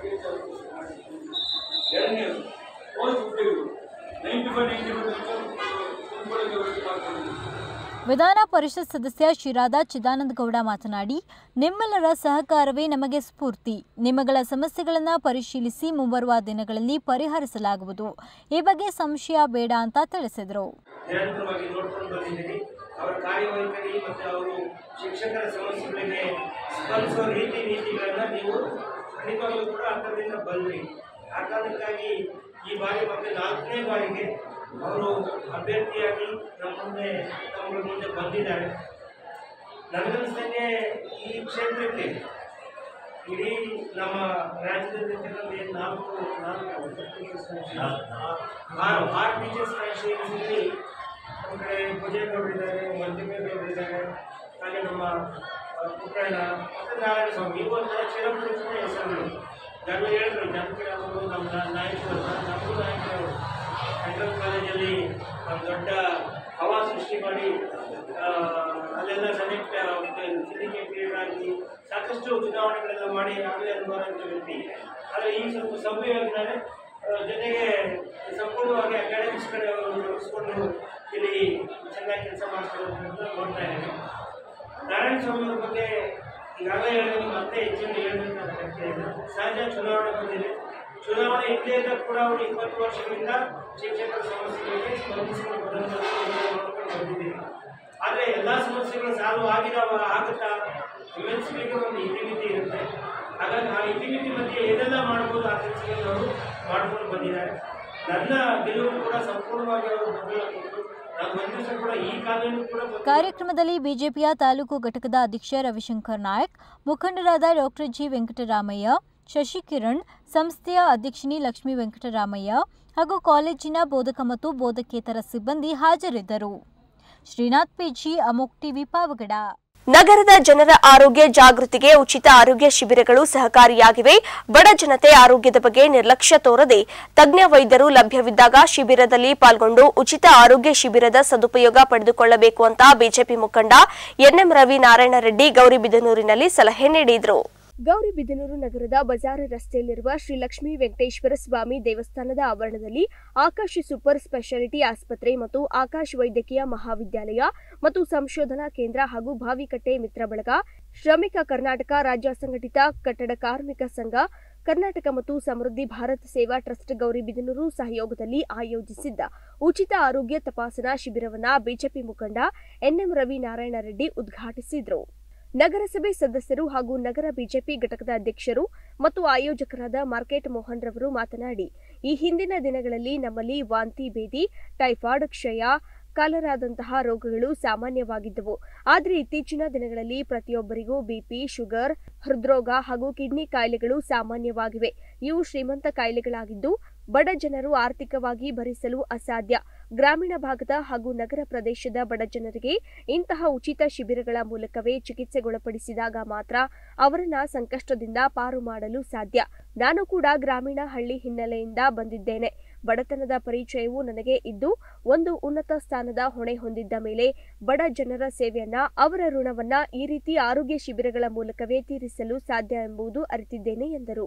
ಎರಡನೇದು ಪೋಸ್ಟ್ ಉದ್ಯೋಗಗಳು ನೈಂಟಿ ಫೈವ್ ನೈಂಟಿ ಫೈವ್ ಮಾಡ್ಕೊಂಡಿದ್ದೀವಿ. ವಿಧಾನ ಪರಿಷತ್ ಸದಸ್ಯ ಶಿರಾದ ಚಿದಾನಂದ ಗೌಡ ಮಾತನಾಡಿ, ನಿಮ್ಮೆಲ್ಲರ ಸಹಕಾರವೇ ನಮಗೆ ಸ್ಫೂರ್ತಿ. ನಿಮ್ಮಗಳ ಸಮಸ್ಯೆಗಳನ್ನು ಪರಿಶೀಲಿಸಿ ಮುಂಬರುವ ದಿನಗಳಲ್ಲಿ ಪರಿಹರಿಸಲಾಗುವುದು. ಈ ಬಗ್ಗೆ ಸಂಶಯ ಬೇಡ ಅಂತ ತಿಳಿಸಿದರು. ನಿರಂತರವಾಗಿ ನೋಡ್ಕೊಂಡು ಬಂದಿದ್ದೀವಿ. ಅವರ ಕಾರ್ಯವೈಖರಿ ಮತ್ತು ಅವರು ಶಿಕ್ಷಕರ ಸಮಸ್ಯೆಗಳಿಗೆ ಸ್ಪಂದಿಸುವ ರೀತಿ ನೀತಿಗಳನ್ನು ನೀವು ಖಂಡಿತವಾಗಲೂ ಕೂಡ ಅಂತರದಿಂದ ಬಂದ್ರಿ. ಆ ಕಾರಣಕ್ಕಾಗಿ ಈ ಬಾರಿ ಮತ್ತೆ ನಾಲ್ಕನೇ ಬಾರಿಗೆ ಅವರು ಅಭ್ಯರ್ಥಿಯಾಗಿ ನಮ್ಮ ಮುಂದೆ ನಮ್ಮ ಮುಂದೆ ಬಂದಿದ್ದಾರೆ. ನನಗನ್ನಿಸ್ತಂಗೆ ಈ ಕ್ಷೇತ್ರಕ್ಕೆ ಇಡೀ ನಮ್ಮ ರಾಜ್ಯದಲ್ಲಿ ನಾಲ್ಕು ನಾಲ್ಕು ಆರು ಆರು ಟೀಚರ್ಸ್ ಕಾನ್ಸ್ಟಿಟ್ಯೂನ್ಸಿಯಲ್ಲಿ ನಮ್ಮ ಕಡೆ ಭುಜೇಗೌಡರಿದ್ದಾರೆ, ಮಂಜುಮೇಗೌಡರಿದ್ದಾರೆ, ಹಾಗೆ ನಮ್ಮ ಪುಟ್ಟಣ್ಣ ಮತ್ತು ನಾರಾಯಣ ಸ್ವಾಮಿ ಇವು ಒಂಥರ ಚಿರಪರಿಚಿತ ಹೆಸರುಗಳು. ನಾನು ಹೇಳಿದ್ರು ಜನಕ್ಕೆ ಅವರು ನಮ್ಮ ನಾಯಕರು ನಮಗೂ ನಾಯಕರು ಸೆಂಟ್ರಲ್ ಕಾಲೇಜಲ್ಲಿ ಒಂದು ದೊಡ್ಡ ಹವಾ ಸೃಷ್ಟಿ ಮಾಡಿ ಅಲ್ಲೆಲ್ಲ ಸೆನೆಟ್ ಸಿಂಡಿಕೇಟ್ ಲೀಡರ್ ಆಗಿ ಸಾಕಷ್ಟು ಚುನಾವಣೆಗಳೆಲ್ಲ ಮಾಡಿ ಆಗಲೇ ಅನುಭವ ವ್ಯಕ್ತಿ. ಆದರೆ ಈ ಸ್ವಲ್ಪ ಸಭ್ಯವಾಗಿದ್ದಾರೆ, ಜೊತೆಗೆ ಸಂಪೂರ್ಣವಾಗಿ ಅಕಾಡೆಮಿಕ್ಸ್ ಕಡೆ ತೊಡಗಿಸ್ಕೊಂಡು ಇಲ್ಲಿ ಚೆನ್ನಾಗಿ ಕೆಲಸ ಮಾಡ್ಕೊಳ್ಳೋದು ಅಂತ ನೋಡ್ತಾ ಇದ್ದೇನೆ. ನಾರಾಯಣ ಸ್ವಾಮಿ ಅವ್ರ ಬಗ್ಗೆ ಈಗಾಗಲೇ ಹೇಳಿದ್ರೆ ಮತ್ತೆ ಹೆಚ್ಚಿನ ಹೇಳಬೇಕಾಗುತ್ತೆ. ಸಹಜ ಚುನಾವಣೆ ಬಂದಿದೆ, ಚುನಾವಣೆ ಇಲ್ಲದೇ ಇದ್ದಾಗ ಕೂಡ ಅವರು ಇಪ್ಪತ್ತು ವರ್ಷಗಳಿಂದ ಶಿಕ್ಷಕರ ಸಮಸ್ಯೆಗಳಿಗೆ ಸ್ಪಂದಿಸಿಕೊಂಡು ಬಂದಿದ್ದೀವಿ. ಆದರೆ ಎಲ್ಲ ಸಮಸ್ಯೆಗಳು ಸಾಲ್ವ್ ಆಗಿದಾವ ಆಗುತ್ತಾ ಎಮ್ ಎಲ್ ಸಿಗಳಿಗೆ ಒಂದು ಇತಿಮಿತಿ ಇರುತ್ತೆ. ಹಾಗಾಗಿ ಆ ಇತಿಮಿತಿ ಮಧ್ಯೆ ಏನೆಲ್ಲ ಮಾಡ್ಬೋದು ಆ ಕೆಲಸಗಳನ್ನು ಅವರು ಮಾಡ್ಕೊಂಡು ಬಂದಿದ್ದಾರೆ. ನನ್ನ ಗೆಲುವು ಕೂಡ ಸಂಪೂರ್ಣವಾಗಿ ಅವರು ಬೆಂಬಲ ಕೊಟ್ಟು ನಾನು ಒಂದು ದಿವಸ ಕೂಡ ಈ ಕಾಲದಲ್ಲಿ ಕೂಡ. ಕಾರ್ಯಕ್ರಮದಲ್ಲಿ ಬಿಜೆಪಿಯ ತಾಲೂಕು ಘಟಕದ ಅಧ್ಯಕ್ಷ ರವಿಶಂಕರ್ ನಾಯ್ಕ್, ಮುಖಂಡರಾದ ಡಾಕ್ಟರ್ ಜಿ ವೆಂಕಟರಾಮಯ್ಯ, ಶಶಿಕಿರಣ್, ಸಂಸ್ಥೆಯ ಅಧ್ಯಕ್ಷಿಣಿ ಲಕ್ಷ್ಮೀ ವೆಂಕಟರಾಮಯ್ಯ ಹಾಗೂ ಕಾಲೇಜಿನ ಬೋಧಕ ಮತ್ತು ಬೋಧಕೇತರ ಸಿಬ್ಬಂದಿ ಹಾಜರಿದ್ದರು. Srinath P G, Amogh TV, Pavagada. ನಗರದ ಜನರ ಆರೋಗ್ಯ ಜಾಗೃತಿಗೆ ಉಚಿತ ಆರೋಗ್ಯ ಶಿಬಿರಗಳು ಸಹಕಾರಿಯಾಗಿವೆ. ಬಡ ಜನತೆ ಆರೋಗ್ಯದ ಬಗ್ಗೆ ನಿರ್ಲಕ್ಷ್ಯ ತೋರದೆ ತಜ್ಞ ವೈದ್ಯರು ಲಭ್ಯವಿದ್ದಾಗ ಶಿಬಿರದಲ್ಲಿ ಪಾಲ್ಗೊಂಡು ಉಚಿತ ಆರೋಗ್ಯ ಶಿಬಿರದ ಸದುಪಯೋಗ ಪಡೆದುಕೊಳ್ಳಬೇಕು ಅಂತ ಬಿಜೆಪಿ ಮುಖಂಡ ಎನ್ಎಂ ರವಿ ನಾರಾಯಣ ರೆಡ್ಡಿ ಗೌರಿಬಿದನೂರಿನಲ್ಲಿ ಸಲಹೆ ನೀಡಿದರು. ಗೌರಿಬಿದನೂರು ನಗರದ ಬಜಾರ್ ರಸ್ತೆಯಲ್ಲಿರುವ ಶ್ರೀ ಲಕ್ಷ್ಮೀ ವೆಂಕಟೇಶ್ವರ ಸ್ವಾಮಿ ದೇವಸ್ಥಾನದ ಆವರಣದಲ್ಲಿ ಆಕಾಶ್ ಸೂಪರ್ ಸ್ಪೆಷಾಲಿಟಿ ಆಸ್ಪತ್ರೆ ಮತ್ತು ಆಕಾಶ್ ವೈದ್ಯಕೀಯ ಮಹಾವಿದ್ಯಾಲಯ ಮತ್ತು ಸಂಶೋಧನಾ ಕೇಂದ್ರ ಹಾಗೂ ಭಾವಿಕಟ್ಟೆ ಮಿತ್ರ ಬಳಗ, ಶ್ರಮಿಕ ಕರ್ನಾಟಕ ರಾಜ್ಯ ಸಂಘಟಿತ ಕಟ್ಟಡ ಕಾರ್ಮಿಕ ಸಂಘ, ಕರ್ನಾಟಕ ಮತ್ತು ಸಮೃದ್ಧಿ ಭಾರತ್ ಸೇವಾ ಟ್ರಸ್ಟ್ ಗೌರಿಬಿದನೂರು ಸಹಯೋಗದಲ್ಲಿ ಆಯೋಜಿಸಿದ್ದ ಉಚಿತ ಆರೋಗ್ಯ ತಪಾಸಣಾ ಶಿಬಿರವನ್ನು ಬಿಜೆಪಿ ಮುಖಂಡ ಎನ್ಎಂ ರವಿ ನಾರಾಯಣ ರೆಡ್ಡಿ ಉದ್ಘಾಟಿಸಿದರು. ನಗರಸಭೆ ಸದಸ್ಯರು ಹಾಗೂ ನಗರ ಬಿಜೆಪಿ ಘಟಕದ ಅಧ್ಯಕ್ಷರು ಮತ್ತು ಆಯೋಜಕರಾದ ಮಾರ್ಕೆಟ್ ಮೋಹನ್ ರವರು ಮಾತನಾಡಿ, ಈ ಹಿಂದಿನ ದಿನಗಳಲ್ಲಿ ನಮ್ಮಲ್ಲಿ ವಾಂತಿ ಭೇದಿ, ಟೈಫಾಯ್ಡ್, ಕ್ಷಯ, ಕಾಲರಾದಂತಹ ರೋಗಗಳು ಸಾಮಾನ್ಯವಾಗಿದ್ದವು. ಆದರೆ ಇತ್ತೀಚಿನ ದಿನಗಳಲ್ಲಿ ಪ್ರತಿಯೊಬ್ಬರಿಗೂ ಬಿಪಿ, ಶುಗರ್, ಹೃದ್ರೋಗ ಹಾಗೂ ಕಿಡ್ನಿ ಕಾಯಿಲೆಗಳು ಸಾಮಾನ್ಯವಾಗಿವೆ. ಇವು ಶ್ರೀಮಂತ ಕಾಯಿಲೆಗಳಾಗಿದ್ದು ಬಡ ಜನರು ಆರ್ಥಿಕವಾಗಿ ಭರಿಸಲು ಅಸಾಧ್ಯ. ಗ್ರಾಮೀಣ ಭಾಗದ ಹಾಗೂ ನಗರ ಪ್ರದೇಶದ ಬಡ ಜನರಿಗೆ ಇಂತಹ ಉಚಿತ ಶಿಬಿರಗಳ ಮೂಲಕವೇ ಚಿಕಿತ್ಸೆಗೊಳಪಡಿಸಿದಾಗ ಮಾತ್ರ ಅವರನ್ನ ಸಂಕಷ್ಟದಿಂದ ಪಾರು ಮಾಡಲು ಸಾಧ್ಯ. ನಾನು ಕೂಡ ಗ್ರಾಮೀಣ ಹಳ್ಳಿ ಹಿನ್ನೆಲೆಯಿಂದ ಬಂದಿದ್ದೇನೆ. ಬಡತನದ ಪರಿಚಯವೂ ನನಗೆ ಇದ್ದು ಒಂದು ಉನ್ನತ ಸ್ಥಾನದ ಹೊಣೆ ಹೊಂದಿದ್ದ ಮೇಲೆ ಬಡ ಜನರ ಸೇವೆಯನ್ನ, ಅವರ ಋಣವನ್ನ ಈ ರೀತಿ ಆರೋಗ್ಯ ಶಿಬಿರಗಳ ಮೂಲಕವೇ ತೀರಿಸಲು ಸಾಧ್ಯ ಎಂಬುದು ಅರಿತಿದ್ದೇನೆ ಎಂದರು.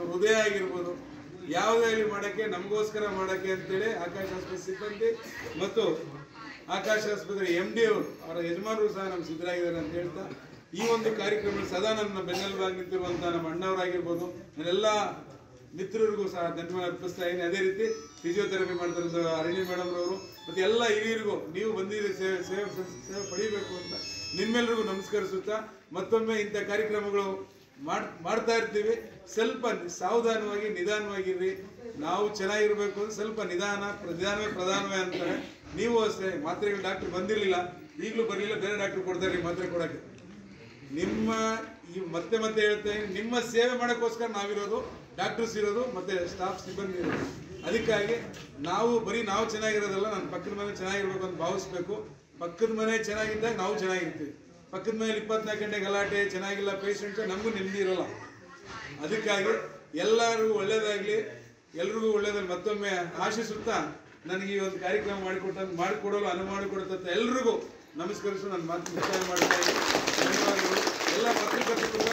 ಯಾವುದೇ ಮಾಡೋಕ್ಕೆ ನಮಗೋಸ್ಕರ ಮಾಡೋಕ್ಕೆ ಅಂತೇಳಿ ಆಕಾಶ ಆಸ್ಪತ್ರೆ ಸಿಬ್ಬಂದಿ ಮತ್ತು ಆಕಾಶ ಆಸ್ಪತ್ರೆ ಎಂ ಡಿ ಅವರು ಅವರ ಯಜಮಾನರು ಸಹ ನಮ್ಮ ಸಿದ್ಧರಾಗಿದ್ದಾರೆ ಅಂತ ಹೇಳ್ತಾ, ಈ ಒಂದು ಕಾರ್ಯಕ್ರಮ ಸದಾ ನನ್ನ ಬೆನ್ನೆಲುಬಾಗಿ ನಿಂತಿರುವಂಥ ನಮ್ಮ ಅಣ್ಣವರಾಗಿರ್ಬೋದು, ನನ್ನೆಲ್ಲ ಮಿತ್ರರಿಗೂ ಸಹ ಧನ್ಯವಾದ ಅರ್ಪಿಸ್ತಾ ಇದ್ದೀನಿ. ಅದೇ ರೀತಿ ಫಿಸಿಯೋಥೆರಪಿ ಮಾಡ್ತಿರೋದು ಅರಣ್ಯ ಮೇಡಮ್ ರವರು ಮತ್ತು ಎಲ್ಲ ಹಿರಿಯರಿಗೂ ನೀವು ಬಂದಿದ್ದೀರಿ ಸೇವೆ ಸೇವೆ ಸೇವೆ ಪಡೀಬೇಕು ಅಂತ ನಿಮ್ಮೆಲ್ಲರಿಗೂ ನಮಸ್ಕರಿಸುತ್ತಾ, ಮತ್ತೊಮ್ಮೆ ಇಂಥ ಕಾರ್ಯಕ್ರಮಗಳು ಮಾಡ್ ಮಾಡ್ತಾ ಇರ್ತೀವಿ. ಸ್ವಲ್ಪ ಸಾವಧಾನವಾಗಿ ನಿಧಾನವಾಗಿರ್ರಿ. ನಾವು ಚೆನ್ನಾಗಿರ್ಬೇಕು ಅಂದ್ರೆ ಸ್ವಲ್ಪ ನಿಧಾನ, ನಿಧಾನವೇ ಪ್ರಧಾನವೇ ಅಂತಾರೆ. ನೀವು ಅಷ್ಟೇ, ಮಾತ್ರೆಗಳು ಡಾಕ್ಟ್ರ್ ಬಂದಿರಲಿಲ್ಲ, ಈಗಲೂ ಬರಲಿಲ್ಲ, ಬೇರೆ ಡಾಕ್ಟ್ರ್ ಕೊಡ್ತಾರೆ ಮಾತ್ರೆ ಕೊಡೋಕ್ಕೆ. ನಿಮ್ಮ ಈ ಮತ್ತೆ ಮತ್ತೆ ಹೇಳ್ತಾ ಇದ್ದೀನಿ, ನಿಮ್ಮ ಸೇವೆ ಮಾಡೋಕ್ಕೋಸ್ಕರ ನಾವಿರೋದು, ಡಾಕ್ಟರ್ಸ್ ಇರೋದು ಮತ್ತು ಸ್ಟಾಫ್ ಸಿಬ್ಬಂದಿ ಇರೋದು. ಅದಕ್ಕಾಗಿ ನಾವು ಬರೀ ನಾವು ಚೆನ್ನಾಗಿರೋದಲ್ಲ, ನನ್ನ ಪಕ್ಕದ ಮನೆ ಚೆನ್ನಾಗಿರ್ಬೇಕು ಅಂತ ಭಾವಿಸ್ಬೇಕು. ಪಕ್ಕದ ಮನೆ ಚೆನ್ನಾಗಿದ್ದಾಗ ನಾವು ಚೆನ್ನಾಗಿರ್ತೀವಿ. ಪಕ್ಕದ ಮನೇಲಿ ಇಪ್ಪತ್ನಾಲ್ಕು ಗಂಟೆ ಗಲಾಟೆ, ಚೆನ್ನಾಗಿಲ್ಲ ಪೇಷಂಟ್, ನಮಗೂ ನೆಮ್ಮದಿ ಇರೋಲ್ಲ. ಅದಕ್ಕಾಗಿ ಎಲ್ಲರಿಗೂ ಒಳ್ಳೇದಾಗಲಿ, ಎಲ್ರಿಗೂ ಒಳ್ಳೇದಾಗಲಿ ಮತ್ತೊಮ್ಮೆ ಆಶಿಸುತ್ತಾ, ನನಗೆ ಈ ಒಂದು ಕಾರ್ಯಕ್ರಮ ಮಾಡಿಕೊಟ್ಟ ಮಾಡಿಕೊಡಲು ಅನುವು ಮಾಡಿಕೊಡುತ್ತ ಎಲ್ರಿಗೂ ನಮಸ್ಕರಿಸು ನನ್ನ ಮಾತು ಮುಕ್ತಾಯ ಮಾಡ್ತಾ ಇದ್ದೀನಿ. ಧನ್ಯವಾದಗಳು. ಎಲ್ಲ ಪತ್ರಿಕರ್ತರಿಗೂ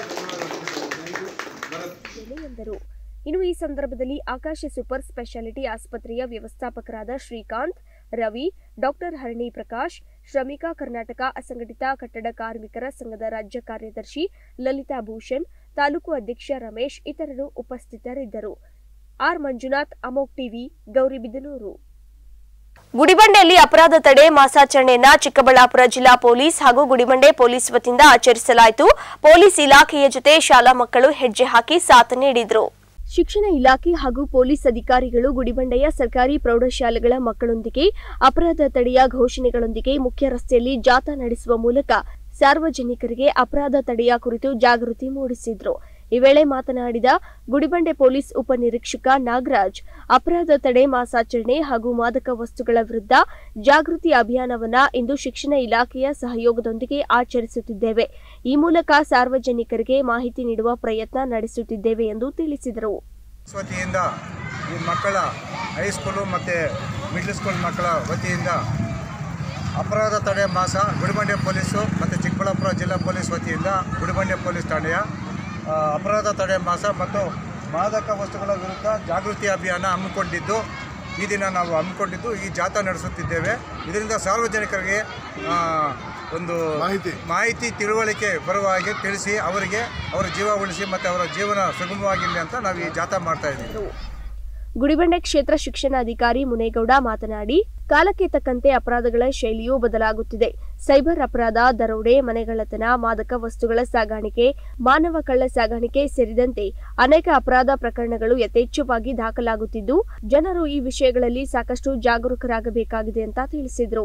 ಧನ್ಯವಾದಗಳು ಎಂದರು. ಇನ್ನು ಈ ಸಂದರ್ಭದಲ್ಲಿ ಆಕಾಶ ಸೂಪರ್ ಸ್ಪೆಷಾಲಿಟಿ ಆಸ್ಪತ್ರೆಯ ವ್ಯವಸ್ಥಾಪಕರಾದ ಶ್ರೀಕಾಂತ್, ರವಿ, ಡಾಕ್ಟರ್ ಹರಣಿ ಪ್ರಕಾಶ್, ಶ್ರಮಿಕ ಕರ್ನಾಟಕ ಅಸಂಘಟಿತ ಕಟ್ಟಡ ಕಾರ್ಮಿಕರ ಸಂಘದ ರಾಜ್ಯ ಕಾರ್ಯದರ್ಶಿ ಲಲಿತಾ ಭೂಷಣ್, ತಾಲೂಕು ಅಧ್ಯಕ್ಷ ರಮೇಶ್ ಇತರರು ಉಪಸ್ಥಿತರಿದ್ದರು. ಆರ್ ಮಂಜುನಾಥ್, ಅಮೋಕ್ ಟಿವಿ, ಗೌರಿಬಿದನೂರು. ಗುಡಿಬಂಡೆಯಲ್ಲಿ ಅಪರಾಧ ತಡೆ ಮಾಸಾಚರಣೆಯನ್ನ ಚಿಕ್ಕಬಳ್ಳಾಪುರ ಜಿಲ್ಲಾ ಪೊಲೀಸ್ ಹಾಗೂ ಗುಡಿಬಂಡೆ ಪೊಲೀಸ್ ವತಿಯಿಂದ ಆಚರಿಸಲಾಯಿತು. ಪೊಲೀಸ್ ಇಲಾಖೆಯ ಜೊತೆ ಶಾಲಾ ಮಕ್ಕಳು ಹೆಜ್ಜೆ ಹಾಕಿ ಸಾಥ್ ನೀಡಿದರು. ಶಿಕ್ಷಣ ಇಲಾಖೆ ಹಾಗೂ ಪೊಲೀಸ್ ಅಧಿಕಾರಿಗಳು ಗುಡಿಬಂಡೆಯ ಸರ್ಕಾರಿ ಪ್ರೌಢಶಾಲೆಗಳ ಮಕ್ಕಳೊಂದಿಗೆ ಅಪರಾಧ ತಡೆಯ ಘೋಷಣೆಗಳೊಂದಿಗೆ ಮುಖ್ಯ ರಸ್ತೆಯಲ್ಲಿ ಜಾಥಾ ನಡೆಸುವ ಮೂಲಕ ಸಾರ್ವಜನಿಕರಿಗೆ ಅಪರಾಧ ತಡೆಯ ಕುರಿತು ಜಾಗೃತಿ ಮೂಡಿಸಿದ್ರು. ಈ ವೇಳೆ ಮಾತನಾಡಿದ ಗುಡಿಬಂಡೆ ಪೊಲೀಸ್ ಉಪನಿರೀಕ್ಷಕ ನಾಗರಾಜ್, ಅಪರಾಧ ತಡೆ ಮಾಸಾಚರಣೆ ಹಾಗೂ ಮಾದಕ ವಸ್ತುಗಳ ವಿರುದ್ಧ ಜಾಗೃತಿ ಅಭಿಯಾನವನ್ನ ಇಂದು ಶಿಕ್ಷಣ ಇಲಾಖೆಯ ಸಹಯೋಗದೊಂದಿಗೆ ಆಚರಿಸುತ್ತಿದ್ದೇವೆ. ಈ ಮೂಲಕ ಸಾರ್ವಜನಿಕರಿಗೆ ಮಾಹಿತಿ ನೀಡುವ ಪ್ರಯತ್ನ ನಡೆಸುತ್ತಿದ್ದೇವೆ ಎಂದು ತಿಳಿಸಿದರು. ವತಿಯಿಂದ ಈ ಮಕ್ಕಳ ಹೈಸ್ಕೂಲು ಮತ್ತು ಮಿಡ್ಲ್ ಸ್ಕೂಲ್ ಮಕ್ಕಳ ವತಿಯಿಂದ ಅಪರಾಧ ತಡೆ ಮಾಸ ಗುಡಿಬಂಡೆ ಪೊಲೀಸು ಮತ್ತು ಚಿಕ್ಕಬಳ್ಳಾಪುರ ಜಿಲ್ಲಾ ಪೊಲೀಸ್ ವತಿಯಿಂದ ಗುಡಿಬಂಡೆ ಪೊಲೀಸ್ ಠಾಣೆಯ ಅಪರಾಧ ತಡೆ ಮಾಸ ಮತ್ತು ಮಾದಕ ವಸ್ತುಗಳ ವಿರುದ್ಧ ಜಾಗೃತಿ ಅಭಿಯಾನ ಹಮ್ಮಿಕೊಂಡಿದ್ದು ಈ ದಿನ ನಾವು ಹಮ್ಮಿಕೊಂಡಿದ್ದು ಈ ಜಾಥಾ ನಡೆಸುತ್ತಿದ್ದೇವೆ. ಇದರಿಂದ ಸಾರ್ವಜನಿಕರಿಗೆ ಒಂದು ಮಾಹಿತಿ ಮಾಹಿತಿ ತಿಳುವಳಿಕೆ ಬರುವ ಹಾಗೆ ತಿಳಿಸಿ ಅವರಿಗೆ ಅವರ ಜೀವ ಉಳಿಸಿ ಮತ್ತು ಅವರ ಜೀವನ ಸುಗಮವಾಗಿರಲಿ ಅಂತ ನಾವು ಈ ಜಾಥಾ ಮಾಡ್ತಾ ಇದ್ದೀವಿ. ಗುಡಿಬಂಡೆ ಕ್ಷೇತ್ರ ಶಿಕ್ಷಣಾಧಿಕಾರಿ ಮುನೇಗೌಡ ಮಾತನಾಡಿ, ಕಾಲಕ್ಕೆ ತಕ್ಕಂತೆ ಅಪರಾಧಗಳ ಶೈಲಿಯೂ ಬದಲಾಗುತ್ತಿದೆ. ಸೈಬರ್ ಅಪರಾಧ, ದರೋಡೆ, ಮನೆಗಳ್ಳತನ, ಮಾದಕ ವಸ್ತುಗಳ ಸಾಗಾಣಿಕೆ, ಮಾನವ ಕಳ್ಳ ಸಾಗಾಣಿಕೆ ಸೇರಿದಂತೆ ಅನೇಕ ಅಪರಾಧ ಪ್ರಕರಣಗಳು ಯಥೇಚ್ಛವಾಗಿ ದಾಖಲಾಗುತ್ತಿದ್ದು, ಜನರು ಈ ವಿಷಯಗಳಲ್ಲಿ ಸಾಕಷ್ಟು ಜಾಗರೂಕರಾಗಬೇಕಾಗಿದೆ ಅಂತ ತಿಳಿಸಿದರು.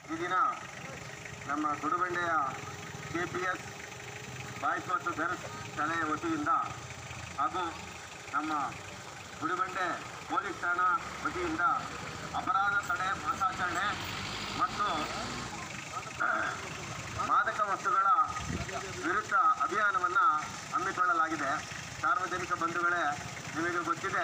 ನಮ್ಮ ಗುಡಿಬಂಡೆಯ ಕೆಪಿಎಸ್ ಬಾಯ್ಸ್ ಮತ್ತು ಗರ್ಲ್ಸ್ ಶಾಲೆಯ ವತಿಯಿಂದ ಹಾಗೂ ನಮ್ಮ ಗುಡಿಬಂಡೆ ಪೊಲೀಸ್ ಠಾಣಾ ವತಿಯಿಂದ ಅಪರಾಧ ತಡೆ ಮಾಸಾಚರಣೆ ಮತ್ತು ಮಾದಕ ವಸ್ತುಗಳ ವಿರುದ್ಧ ಅಭಿಯಾನವನ್ನು ಹಮ್ಮಿಕೊಳ್ಳಲಾಗಿದೆ. ಸಾರ್ವಜನಿಕ ಬಂಧುಗಳೇ, ನಿಮಗೆ ಗೊತ್ತಿದೆ,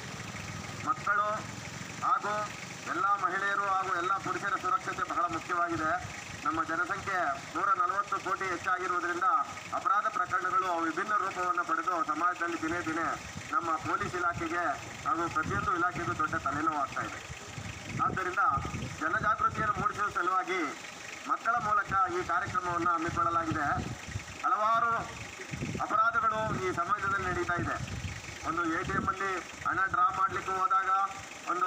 ಮಕ್ಕಳು ಹಾಗೂ ಎಲ್ಲ ಮಹಿಳೆಯರು ಹಾಗೂ ಎಲ್ಲ ಪುರುಷರ ಸುರಕ್ಷತೆ ಬಹಳ ಮುಖ್ಯವಾಗಿದೆ. ನಮ್ಮ ಜನಸಂಖ್ಯೆ ನೂರ ನಲವತ್ತು ಕೋಟಿ ಹೆಚ್ಚಾಗಿರುವುದರಿಂದ ಅಪರಾಧ ಪ್ರಕರಣಗಳು ವಿಭಿನ್ನ ರೂಪವನ್ನು ಪಡೆದು ಸಮಾಜದಲ್ಲಿ ದಿನೇ ದಿನೇ ನಮ್ಮ ಪೊಲೀಸ್ ಇಲಾಖೆಗೆ ಹಾಗೂ ಪ್ರತಿಯೊಂದು ಇಲಾಖೆಗೂ ದೊಡ್ಡ ತಲೆನೋವಾಗ್ತಾ ಇದೆ. ಆದ್ದರಿಂದ ಜನಜಾಗೃತಿಯನ್ನು ಮೂಡಿಸುವ ಸಲುವಾಗಿ ಮಕ್ಕಳ ಮೂಲಕ ಈ ಕಾರ್ಯಕ್ರಮವನ್ನು ಹಮ್ಮಿಕೊಳ್ಳಲಾಗಿದೆ. ಹಲವಾರು ಅಪರಾಧಗಳು ಈ ಸಮಾಜದಲ್ಲಿ ನಡೀತಾ ಇದೆ. ಒಂದು ಎ ಟಿ ಎಮ್ ಅಲ್ಲಿ ಹಣ ಡ್ರಾ ಮಾಡಲಿಕ್ಕೆ ಹೋದಾಗ ಒಂದು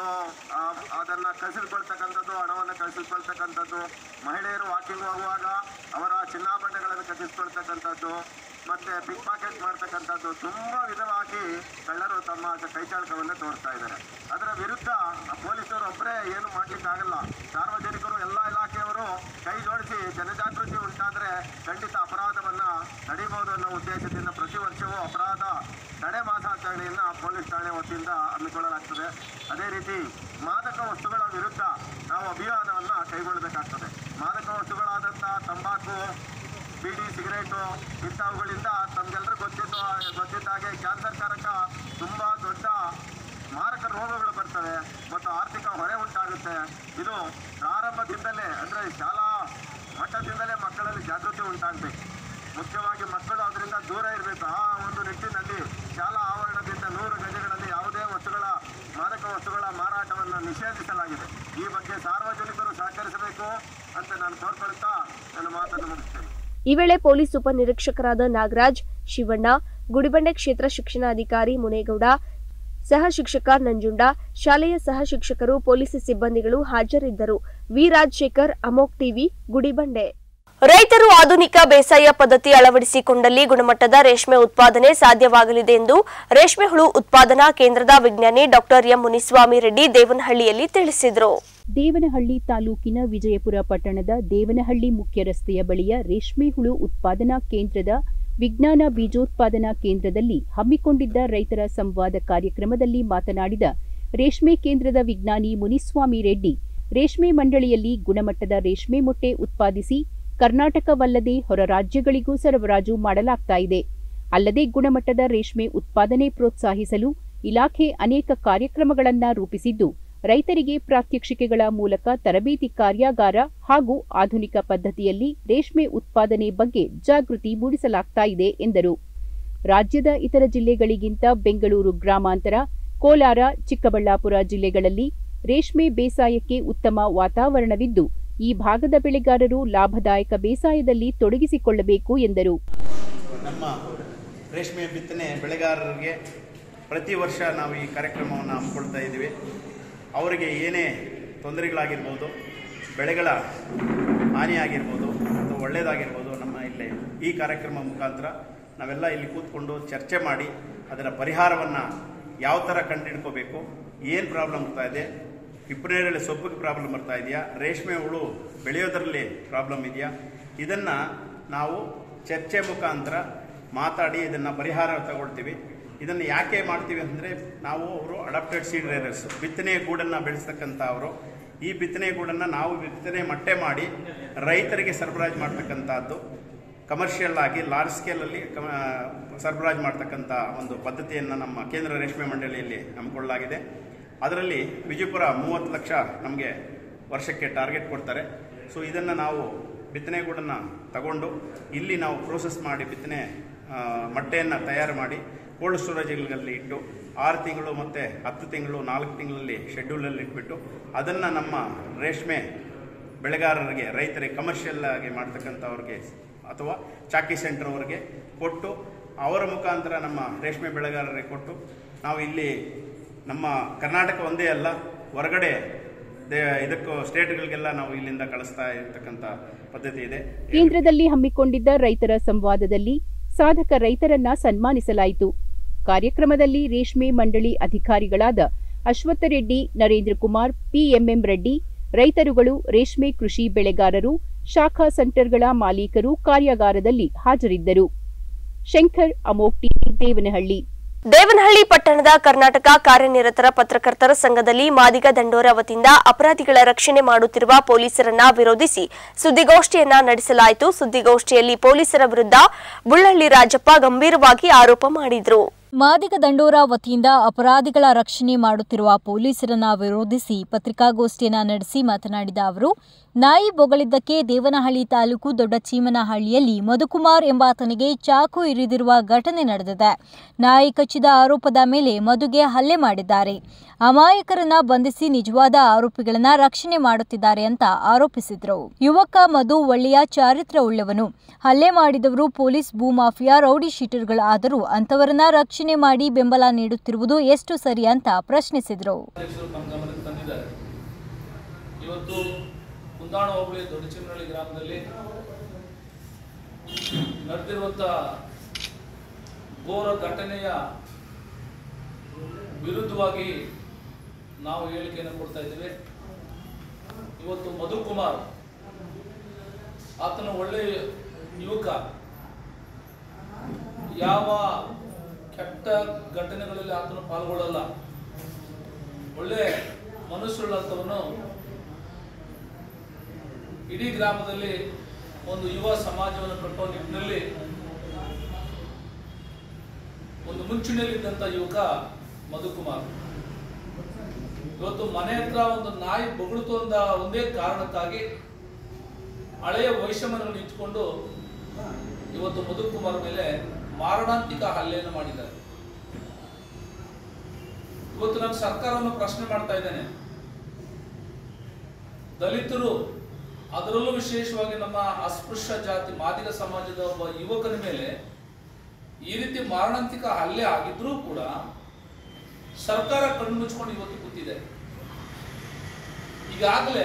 ಅದನ್ನು ಕಸಿದುಕೊಳ್ತಕ್ಕಂಥದ್ದು, ಹಣವನ್ನು ಕಸಿದುಕೊಳ್ತಕ್ಕಂಥದ್ದು, ಮಹಿಳೆಯರು ವಾಕಿಂಗ್ ಹೋಗುವಾಗ ಅವರ ಚಿನ್ನಾಭರಣಗಳನ್ನು ಕಸಿದುಕೊಳ್ತಕ್ಕಂಥದ್ದು, ಮತ್ತು ಪಿಕ್ ಪಾಕೆಟ್ ಮಾಡ್ತಕ್ಕಂಥದ್ದು, ತುಂಬ ವಿಧವಾಗಿ ಕಳ್ಳರು ತಮ್ಮ ಕೈಚಾಳಕವನ್ನು ತೋರಿಸ್ತಾ ಇದ್ದಾರೆ. ಅದರ ವಿರುದ್ಧ ಪೊಲೀಸರು ಒಬ್ಬರೇ ಏನು ಮಾಡಲಿಕ್ಕಾಗಲ್ಲ. ಸಾರ್ವಜನಿಕರು ಎಲ್ಲ ಇಲಾಖೆಯವರು ಕೈ ಜೋಡಿಸಿ ಜನಜಾಗೃತಿ ಉಂಟಾದರೆ ಖಂಡಿತ ಅಪರಾಧವನ್ನು ತಡೆಯಬಹುದು ಅನ್ನೋ ಉದ್ದೇಶದಿಂದ ಪ್ರತಿ ವರ್ಷವೂ ಅಪರಾಧ ತಡೆ ಮಾಸಾಚರಣೆಯನ್ನು ಪೊಲೀಸ್ ಠಾಣೆ ವತಿಯಿಂದ ಹಮ್ಮಿಕೊಳ್ಳಲಾಗ್ತದೆ. ಅದೇ ರೀತಿ ಮಾದಕ ವಸ್ತುಗಳ ವಿರುದ್ಧ ನಾವು ಅಭಿಯಾನವನ್ನು ಕೈಗೊಳ್ಳಬೇಕಾಗ್ತದೆ. ಮಾದಕ ವಸ್ತುಗಳಾದಂಥ ತಂಬಾಕು, ಬೀಡಿ, ಸಿಗರೇಟು ಇಂಥವುಗಳಿಂದ ತಮಗೆಲ್ಲರೂ ಗೊತ್ತಿದ್ದ ಗೊತ್ತಿದ್ದ ಹಾಗೆ ಕ್ಯಾನ್ಸರ್ ಕಾರಕ ತುಂಬ ದೊಡ್ಡ ಮಾರಕ ರೋಗಗಳು ಬರ್ತವೆ ಮತ್ತು ಆರ್ಥಿಕ ಹೊರೆ ಉಂಟಾಗುತ್ತೆ. ಇದು ಪ್ರಾರಂಭದಿಂದಲೇ ಅಂದರೆ ಶಾಲಾ ಮಟ್ಟದಿಂದಲೇ ಮಕ್ಕಳಲ್ಲಿ ಜಾಗೃತಿ ಉಂಟಾಗಬೇಕು. ಮುಖ್ಯವಾಗಿ ಮಕ್ಕಳು ಅದರಿಂದ ದೂರ ಇರಬೇಕು. ಆ ಒಂದು ನಿಟ್ಟಿನಲ್ಲಿ ಶಾಲಾ ಆವರಣದಿಂದ ನೂರು ಗಜಗಳಲ್ಲಿ ಯಾವುದೇ ವಸ್ತುಗಳ ಮಾದಕ ವಸ್ತುಗಳ ಮಾರಾಟವನ್ನು ನಿಷೇಧಿಸಲಾಗಿದೆ. ಈ ಬಗ್ಗೆ ಸಾರ್ವಜನಿಕರು ಸಹಕರಿಸಬೇಕು ಅಂತ ನಾನು ಕೋರ್ಕೊಳ್ತಾ ನನ್ನ ಮಾತನ್ನು ಮುಗಿಸ್ತೇನೆ. ಈ ವೇಳೆ ಪೊಲೀಸ್ ಉಪನಿರೀಕ್ಷಕರಾದ ನಾಗರಾಜ್, ಶಿವಣ್ಣ, ಗುಡಿಬಂಡೆ ಕ್ಷೇತ್ರ ಶಿಕ್ಷಣಾಧಿಕಾರಿ ಮುನೇಗೌಡ, ಸಹ ಶಿಕ್ಷಕ ನಂಜುಂಡ, ಶಾಲೆಯ ಸಹ ಶಿಕ್ಷಕರು, ಪೊಲೀಸ್ ಸಿಬ್ಬಂದಿಗಳು ಹಾಜರಿದ್ದರು. ವಿ ರಾಜಶೇಖರ್, ಅಮೋಕ್ ಟಿವಿ, ಗುಡಿಬಂಡೆ. ರೈತರು ಆಧುನಿಕ ಬೇಸಾಯ ಪದ್ಧತಿ ಅಳವಡಿಸಿಕೊಂಡಲ್ಲಿ ಗುಣಮಟ್ಟದ ರೇಷ್ಮೆ ಉತ್ಪಾದನೆ ಸಾಧ್ಯವಾಗಲಿದೆ ಎಂದು ರೇಷ್ಮೆ ಹುಳು ಉತ್ಪಾದನಾ ಕೇಂದ್ರದ ವಿಜ್ಞಾನಿ ಡಾಕ್ಟರ್ ಎಂ ಮುನಿಸ್ವಾಮಿ ರೆಡ್ಡಿ ದೇವನಹಳ್ಳಿಯಲ್ಲಿ ತಿಳಿಸಿದರು. ದೇವನಹಳ್ಳಿ ತಾಲೂಕಿನ ವಿಜಯಪುರ ಪಟ್ಟಣದ ದೇವನಹಳ್ಳಿ ಮುಖ್ಯ ರಸ್ತೆಯ ಬಳಿಯ ರೇಷ್ಮೆ ಹುಳು ಉತ್ಪಾದನಾ ಕೇಂದ್ರದ ವಿಜ್ಞಾನ ಬೀಜೋತ್ಪಾದನಾ ಕೇಂದ್ರದಲ್ಲಿ ಹಮ್ಮಿಕೊಂಡಿದ್ದ ರೈತರ ಸಂವಾದ ಕಾರ್ಯಕ್ರಮದಲ್ಲಿ ಮಾತನಾಡಿದ ರೇಷ್ಮೆ ಕೇಂದ್ರದ ವಿಜ್ಞಾನಿ ಮುನಿಸ್ವಾಮಿ ರೆಡ್ಡಿ, ರೇಷ್ಮೆ ಮಂಡಳಿಯಲ್ಲಿ ಗುಣಮಟ್ಟದ ರೇಷ್ಮೆ ಮೊಟ್ಟೆ ಉತ್ಪಾದಿಸಿ ಕರ್ನಾಟಕವಲ್ಲದೆ ಹೊರ ರಾಜ್ಯಗಳಿಗೂ ಸರಬರಾಜು ಮಾಡಲಾಗ್ತಾ ಇದೆ. ಅಲ್ಲದೆ ಗುಣಮಟ್ಟದ ರೇಷ್ಮೆ ಉತ್ಪಾದನೆ ಪ್ರೋತ್ಸಾಹಿಸಲು ಇಲಾಖೆ ಅನೇಕ ಕಾರ್ಯಕ್ರಮಗಳನ್ನು ರೂಪಿಸಿದ್ದು, ರೈತರಿಗೆ ಪ್ರಾತ್ಯಕ್ಷಿಕೆಗಳ ಮೂಲಕ ತರಬೇತಿ ಕಾರ್ಯಾಗಾರ ಹಾಗೂ ಆಧುನಿಕ ಪದ್ಧತಿಯಲ್ಲಿ ರೇಷ್ಮೆ ಉತ್ಪಾದನೆ ಬಗ್ಗೆ ಜಾಗೃತಿ ಮೂಡಿಸಲಾಗ್ತಾ ಇದೆ ಎಂದರು. ರಾಜ್ಯದ ಇತರ ಜಿಲ್ಲೆಗಳಿಗಿಂತ ಬೆಂಗಳೂರು ಗ್ರಾಮಾಂತರ, ಕೋಲಾರ, ಚಿಕ್ಕಬಳ್ಳಾಪುರ ಜಿಲ್ಲೆಗಳಲ್ಲಿ ರೇಷ್ಮೆ ಬೇಸಾಯಕ್ಕೆ ಉತ್ತಮ ವಾತಾವರಣವಿದ್ದು, ಈ ಭಾಗದ ಬೆಳೆಗಾರರು ಲಾಭದಾಯಕ ಬೇಸಾಯದಲ್ಲಿ ತೊಡಗಿಸಿಕೊಳ್ಳಬೇಕು ಎಂದರು. ನಮ್ಮ ರೇಷ್ಮೆ ಬಿತ್ತನೆ ಬೆಳೆಗಾರರಿಗೆ ಪ್ರತಿ ವರ್ಷ ನಾವು ಈ ಕಾರ್ಯಕ್ರಮವನ್ನು ಹಮ್ಮಿಕೊಳ್ತಾ ಇದ್ದೀವಿ. ಅವರಿಗೆ ಏನೇ ತೊಂದರೆಗಳಾಗಿರ್ಬೋದು, ಬೆಳೆಗಳ ಹಾನಿಯಾಗಿರ್ಬೋದು ಅಥವಾ ಒಳ್ಳೆಯದಾಗಿರ್ಬೋದು, ನಮ್ಮ ಇಲ್ಲಿ ಈ ಕಾರ್ಯಕ್ರಮ ಮುಖಾಂತರ ನಾವೆಲ್ಲ ಇಲ್ಲಿ ಕೂತ್ಕೊಂಡು ಚರ್ಚೆ ಮಾಡಿ ಅದರ ಪರಿಹಾರವನ್ನು ಯಾವ ಥರ ಕಂಡುಹಿಡ್ಕೋಬೇಕು, ಏನು ಪ್ರಾಬ್ಲಮ್ ಬರ್ತಾ ಇದೆ, ಹಿಪ್ಪನೇರಳೆ ಸೊಪ್ಪಿಗೆ ಪ್ರಾಬ್ಲಮ್ ಬರ್ತಾ ಇದೆಯಾ, ರೇಷ್ಮೆ ಹುಳು ಬೆಳೆಯೋದರಲ್ಲಿ ಪ್ರಾಬ್ಲಮ್ ಇದೆಯಾ, ಇದನ್ನು ನಾವು ಚರ್ಚೆ ಮುಖಾಂತರ ಮಾತಾಡಿ ಇದನ್ನು ಪರಿಹಾರ ತಗೊಳ್ತೀವಿ. ಇದನ್ನು ಯಾಕೆ ಮಾಡ್ತೀವಿ ಅಂದರೆ, ನಾವು ಅವರು ಅಡಾಪ್ಟೆಡ್ ಸೀಡ್ ರೇರರ್ಸ್, ಬಿತ್ತನೆ ಗೂಡನ್ನು ಬೆಳೆಸ್ತಕ್ಕಂಥ ಅವರು. ಈ ಬಿತ್ತನೆ ಗೂಡನ್ನು ನಾವು ಬಿತ್ತನೆ ಮಟ್ಟೆ ಮಾಡಿ ರೈತರಿಗೆ ಸರಬರಾಜು ಮಾಡ್ತಕ್ಕಂಥದ್ದು, ಕಮರ್ಷಿಯಲ್ ಆಗಿ ಲಾರ್ಜ್ ಸ್ಕೇಲಲ್ಲಿ ಕಮ ಸರಬರಾಜು ಮಾಡ್ತಕ್ಕಂಥ ಒಂದು ಪದ್ಧತಿಯನ್ನು ನಮ್ಮ ಕೇಂದ್ರ ರೇಷ್ಮೆ ಮಂಡಳಿಯಲ್ಲಿ ಹಮ್ಮಿಕೊಳ್ಳಲಾಗಿದೆ. ಅದರಲ್ಲಿ ವಿಜಯಪುರ ಮೂವತ್ತು ಲಕ್ಷ ನಮಗೆ ವರ್ಷಕ್ಕೆ ಟಾರ್ಗೆಟ್ ಕೊಡ್ತಾರೆ. ಸೊ ಇದನ್ನು ನಾವು ಬಿತ್ತನೆಗೂಡನ್ನು ತಗೊಂಡು ಇಲ್ಲಿ ನಾವು ಪ್ರೋಸೆಸ್ ಮಾಡಿ ಬಿತ್ತನೆ ಮಟ್ಟೆಯನ್ನು ತಯಾರು ಮಾಡಿ ಕೋಲ್ಡ್ ಸ್ಟೋರೇಜ್ಗಳಲ್ಲಿ ಇಟ್ಟು ಆರು ತಿಂಗಳು ಮತ್ತು ಹತ್ತು ತಿಂಗಳು ನಾಲ್ಕು ತಿಂಗಳಲ್ಲಿ ಶೆಡ್ಯೂಲಲ್ಲಿ ಇಟ್ಬಿಟ್ಟು ಅದನ್ನು ನಮ್ಮ ರೇಷ್ಮೆ ಬೆಳೆಗಾರರಿಗೆ, ರೈತರಿಗೆ, ಕಮರ್ಷಿಯಲ್ ಆಗಿ ಮಾಡ್ತಕ್ಕಂಥವ್ರಿಗೆ ಅಥವಾ ಚಾಕಿ ಸೆಂಟರ್ ಅವರಿಗೆ ಕೊಟ್ಟು ಅವರ ಮುಖಾಂತರ ನಮ್ಮ ರೇಷ್ಮೆ ಬೆಳೆಗಾರರಿಗೆ ಕೊಟ್ಟು ನಾವು ಇಲ್ಲಿ ನಮ್ಮ ಕರ್ನಾಟಕ ಒಂದೇ ಅಲ್ಲ, ಹೊರಗಡೆ ಇದಕ್ಕೂ ಸ್ಟೇಟ್ಗಳಿಗೆಲ್ಲ ನಾವು ಇಲ್ಲಿಂದ ಕಳಿಸ್ತಾ ಇರತಕ್ಕಂಥ ಪದ್ಧತಿ ಇದೆ. ಕೇಂದ್ರದಲ್ಲಿ ಹಮ್ಮಿಕೊಂಡಿದ್ದ ರೈತರ ಸಂವಾದದಲ್ಲಿ ಸಾಧಕ ರೈತರನ್ನ ಸನ್ಮಾನಿಸಲಾಯಿತು. ಕಾರ್ಯಕ್ರಮದಲ್ಲಿ ರೇಷ್ಮೆ ಮಂಡಳಿ ಅಧಿಕಾರಿಗಳಾದ ಅಶ್ವತ್ಥ ರೆಡ್ಡಿ, ನರೇಂದ್ರ ಕುಮಾರ್, ಪಿಎಂಎಂ ರೆಡ್ಡಿ, ರೈತರುಗಳು, ರೇಷ್ಮೆ ಕೃಷಿ ಬೆಳೆಗಾರರು, ಶಾಖಾ ಸೆಂಟರ್ಗಳ ಮಾಲೀಕರು ಕಾರ್ಯಾಗಾರದಲ್ಲಿ ಹಾಜರಿದ್ದರು. ಶಂಕರ್, ಅಮೋಕ್ ಟಿವಿ, ದೇವನಹಳ್ಳಿ. ದೇವನಹಳ್ಳಿ ಪಟ್ಟಣದ ಕರ್ನಾಟಕ ಕಾರ್ಯನಿರತರ ಪತ್ರಕರ್ತರ ಸಂಘದಲ್ಲಿ ಮಾದಿಗ ದಂಡೋರ ವತಿಯಿಂದ ಅಪರಾಧಿಗಳ ರಕ್ಷಣೆ ಮಾಡುತ್ತಿರುವ ಪೊಲೀಸರನ್ನ ವಿರೋಧಿಸಿ ಸುದ್ದಿಗೋಷ್ಠಿಯನ್ನ ನಡೆಸಲಾಯಿತು. ಸುದ್ದಿಗೋಷ್ಠಿಯಲ್ಲಿ ಪೊಲೀಸರ ವಿರುದ್ಧ ಬುಳ್ಳಳ್ಳಿ ರಾಜಪ್ಪ ಗಂಭೀರವಾಗಿ ಆರೋಪ ಮಾಡಿದರು. ಮಾದಿಗ ದಂಡೋರ ವತಿಯಿಂದ ಅಪರಾಧಿಗಳ ರಕ್ಷಣೆ ಮಾಡುತ್ತಿರುವ ಪೊಲೀಸರನ್ನ ವಿರೋಧಿಸಿ ಪತ್ರಿಕಾಗೋಷ್ಠಿಯನ್ನ ನಡೆಸಿ ಮಾತನಾಡಿದ ಅವರು, ನಾಯಿ ಬೊಗಳಿದ್ದಕ್ಕೆ ದೇವನಹಳ್ಳಿ ತಾಲೂಕು ದೊಡ್ಡ ಚೀಮನಹಳ್ಳಿಯಲ್ಲಿ ಮಧುಕುಮಾರ್ ಎಂಬಾತನಿಗೆ ಚಾಕು ಇರಿದಿರುವ ಘಟನೆ ನಡೆದಿದೆ. ನಾಯಿ ಕಚ್ಚಿದ ಆರೋಪದ ಮೇಲೆ ಮಧುಗೆ ಹಲ್ಲೆ ಮಾಡಿದ್ದಾರೆ. ಅಮಾಯಕರನ್ನ ಬಂಧಿಸಿ ನಿಜವಾದ ಆರೋಪಿಗಳನ್ನ ರಕ್ಷಣೆ ಮಾಡುತ್ತಿದ್ದಾರೆ ಅಂತ ಆರೋಪಿಸಿದ್ರು. ಯುವಕ ಮಧು ಒಳ್ಳೆಯ ಚಾರಿತ್ರ ಉಳ್ಳವನು. ಹಲ್ಲೆ ಮಾಡಿದವರು ಪೊಲೀಸ್ ಭೂಮಾಫಿಯಾ ರೌಡಿ ಶೀಟರ್ಗಳಾದರೂ ಅಂತವರನ್ನ ರಕ್ಷಣೆ ಮಾಡಿ ಬೆಂಬಲ ನೀಡುತ್ತಿರುವುದು ಎಷ್ಟು ಸರಿ ಅಂತ ಪ್ರಶ್ನಿಸಿದ್ರು. ಇವತ್ತು ಕುಂದಾಣ ಹೋಬಳಿ ದೊಡ್ಡಚಿಮನಹಳ್ಳಿ ಗ್ರಾಮದಲ್ಲಿ ನಡೆದಿರುವಂತಹ ಘೋರ ಘಟನೆಯ ವಿರುದ್ಧವಾಗಿ ನಾವು ಹೇಳಿಕೆಯನ್ನು ಕೊಡ್ತಾ ಇದ್ದೇವೆ. ಇವತ್ತು ಮಧುಕುಮಾರ್ ಆತನ ಒಳ್ಳೆ ಯುವಕ, ಯಾವ ಕೆಟ್ಟ ಘಟನೆಗಳಲ್ಲಿ ಆತನು ಪಾಲ್ಗೊಳ್ಳಲ್ಲ, ಒಳ್ಳೆ ಮನುಷ್ಯರುಳ್ಳಂಥವನು. ಇಡೀ ಗ್ರಾಮದಲ್ಲಿ ಒಂದು ಯುವ ಸಮಾಜವನ್ನು ಕಟ್ಟುವ ನಿಟ್ಟಿನಲ್ಲಿ ಒಂದು ಮುಂಚೂಣಿಯಲ್ಲಿದ್ದಂಥ ಯುವಕ ಮಧುಕುಮಾರ್. ಇವತ್ತು ಮನೆ ಹತ್ರ ಒಂದು ನಾಯಿ ಬೊಗಳುತ್ತು ಅಂದ ಒಂದೇ ಕಾರಣಕ್ಕಾಗಿ ಹಳೆಯ ವೈಷಮ್ಯವನ್ನು ಇಟ್ಕೊಂಡು ಇವತ್ತು ಮಧುಕುಮಾರ್ ಮೇಲೆ ಮಾರಣಾಂತಿಕ ಹಲ್ಲೆಯನ್ನು ಮಾಡಿದ್ದಾರೆ. ಇವತ್ತು ನಾನು ಸರ್ಕಾರವನ್ನು ಪ್ರಶ್ನೆ ಮಾಡ್ತಾ ಇದ್ದೇನೆ. ದಲಿತರು, ಅದರಲ್ಲೂ ವಿಶೇಷವಾಗಿ ನಮ್ಮ ಅಸ್ಪೃಶ್ಯ ಜಾತಿ ಮಾದಿಗ ಸಮಾಜದ ಒಬ್ಬ ಯುವಕನ ಮೇಲೆ ಈ ರೀತಿ ಮಾರಣಾಂತಿಕ ಹಲ್ಲೆ ಆಗಿದ್ರೂ ಕೂಡ ಸರ್ಕಾರ ಕಣ್ಣು ಮುಚ್ಕೊಂಡು ಇವತ್ತು ಕೂತಿದೆ. ಈಗಾಗಲೇ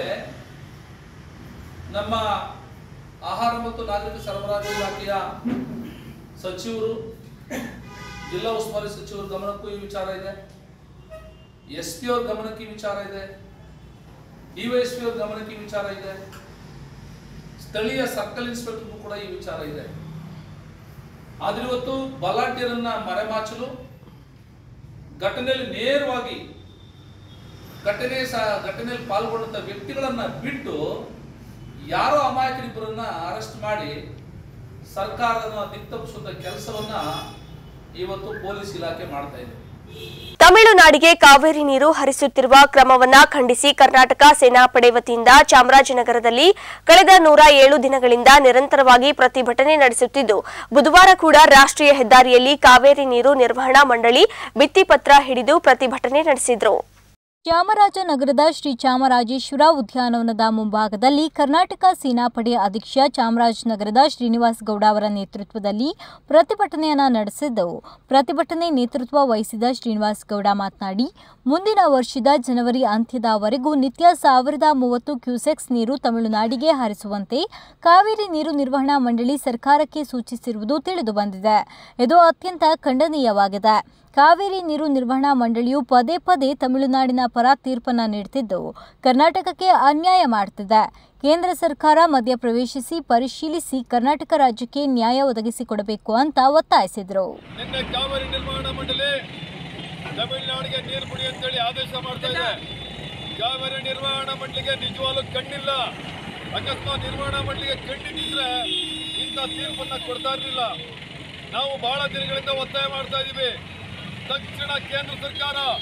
ನಮ್ಮ ಆಹಾರ ಮತ್ತು ನಾಗರಿಕ ಸರಬರಾಜು ಇಲಾಖೆಯ ಸಚಿವರು, ಜಿಲ್ಲಾ ಉಸ್ತುವಾರಿ ಸಚಿವರ ಗಮನಕ್ಕೂ ಈ ವಿಚಾರ ಇದೆ, ಎಸ್ ಪಿ ಅವ್ರ ಗಮನಕ್ಕೆ ಈ ವಿಚಾರ ಇದೆ, ಡಿವೈಎಸ್ಪಿ ಅವ್ರ ಗಮನಕ್ಕೆ ಈ ವಿಚಾರ ಇದೆ, ಸ್ಥಳೀಯ ಸರ್ಕಲ್ ಇನ್ಸ್ಪೆಕ್ಟರ್ಗೂ ಕೂಡ ಈ ವಿಚಾರ ಇದೆ. ಆದ್ರೆ ಇವತ್ತು ಬಲಾಢ್ಯರನ್ನ ಮರೆಮಾಚಲು ಘಟನೆಯಲ್ಲಿ ನೇರವಾಗಿ ಘಟನೆ ಘಟನೆಯಲ್ಲಿ ಪಾಲ್ಗೊಂಡಂತ ವ್ಯಕ್ತಿಗಳನ್ನ ಬಿಟ್ಟು ಯಾರೋ ಅಮಾಯಕರಿಬ್ಬರನ್ನ ಅರೆಸ್ಟ್ ಮಾಡಿ ಸರ್ಕಾರನ ದಿಕ್ತಪ್ಪಿಸುವಂತ ಕೆಲಸವನ್ನ ಇವತ್ತು ಪೊಲೀಸ್ ಇಲಾಖೆ ಮಾಡ್ತಾ ಇದೆ. ತಮಿಳುನಾಡಿಗೆ ಕಾವೇರಿ ನೀರು ಹರಿಸುತ್ತಿರುವ ಕ್ರಮವನ್ನ ಖಂಡಿಸಿ ಕರ್ನಾಟಕ ಸೇನಾಪಡೆ ವತಿಯಿಂದ ಚಾಮರಾಜನಗರದಲ್ಲಿ ಕಳೆದ ನೂರ ಏಳು ದಿನಗಳಿಂದ ನಿರಂತರವಾಗಿ ಪ್ರತಿಭಟನೆ ನಡೆಸುತ್ತಿದ್ದು, ಬುಧವಾರ ಕೂಡ ರಾಷ್ಟ್ರೀಯ ಹೆದ್ದಾರಿಯಲ್ಲಿ ಕಾವೇರಿ ನೀರು ನಿರ್ವಹಣಾ ಮಂಡಳಿ ಭಿತ್ತಿಪತ್ರ ಹಿಡಿದು ಪ್ರತಿಭಟನೆ ನಡೆಸಿದರು. ಚಾಮರಾಜನಗರದ ಶ್ರೀ ಚಾಮರಾಜೇಶ್ವರ ಉದ್ಯಾನವನದ ಮುಂಭಾಗದಲ್ಲಿ ಕರ್ನಾಟಕ ಸೇನಾಪಡೆ ಅಧ್ಯಕ್ಷ ಚಾಮರಾಜನಗರದ ಶ್ರೀನಿವಾಸ್ ಗೌಡ ಅವರ ನೇತೃತ್ವದಲ್ಲಿ ಪ್ರತಿಭಟನೆಯನ್ನು ನಡೆಸಿದ್ದವು. ಪ್ರತಿಭಟನೆ ನೇತೃತ್ವ ವಹಿಸಿದ ಶ್ರೀನಿವಾಸ್ ಗೌಡ ಮಾತನಾಡಿ, ಮುಂದಿನ ವರ್ಷದ ಜನವರಿ ಅಂತ್ಯದವರೆಗೂ ನಿತ್ಯ ಸಾವಿರದ ಮೂವತ್ತು ಕ್ಯೂಸೆಕ್ಸ್ ನೀರು ತಮಿಳುನಾಡಿಗೆ ಹರಿಸುವಂತೆ ಕಾವೇರಿ ನೀರು ನಿರ್ವಹಣಾ ಮಂಡಳಿ ಸರ್ಕಾರಕ್ಕೆ ಸೂಚಿಸಿರುವುದು ತಿಳಿದುಬಂದಿದೆ. ಇದು ಅತ್ಯಂತ ಖಂಡನೀಯವಾಗಿದೆ. ಕಾವೇರಿ ನೀರು ನಿರ್ವಹಣಾ ಮಂಡಳಿಯು ಪದೇ ಪದೇ ತಮಿಳುನಾಡಿನ ಪರ ತೀರ್ಪನ್ನ ನೀಡುತ್ತಿದ್ದು ಕರ್ನಾಟಕಕ್ಕೆ ಅನ್ಯಾಯ ಮಾಡುತ್ತಿದೆ. ಕೇಂದ್ರ ಸರ್ಕಾರ ಮಧ್ಯಪ್ರವೇಶಿಸಿ ಪರಿಶೀಲಿಸಿ ಕರ್ನಾಟಕ ರಾಜ್ಯಕ್ಕೆ ನ್ಯಾಯ ಒದಗಿಸಿಕೊಡಬೇಕು ಅಂತ ಒತ್ತಾಯಿಸಿದರು. ನಿನ್ನೆ ಕಾವೇರಿ ನಿರ್ವಹಣಾ ಮಂಡಳಿ ತಮಿಳುನಾಡಿಗೆ ನೀರು ಬಿಡಿ ಅಂತೇಳಿ ಆದೇಶ ಮಾಡ್ತಾ ಇದೆ. ಕಾವೇರಿ ನಿರ್ವಹಣಾ ಮಂಡಳಿಗೆ ನಿಜವಾಗ್ಲೂ ಕಣ್ಣಿಲ್ಲ. ಅಕಸ್ಮಾತ್ ನಿರ್ವಹಣಾ ಮಂಡಳಿಗೆ ಕಣ್ಣಿದ್ರೆ ಇಂಥ ತೀರ್ಪನ್ನ ಕೊಡ್ತಾ ಇರಲಿಲ್ಲ. ನಾವು ಬಹಳ ದಿನಗಳಿಂದ ಒತ್ತಾಯ ಮಾಡ್ತಾ ಇದ್ದೀವಿ. ತಕ್ಷಣ ಕೇಂದ್ರ ಸರ್ಕಾರ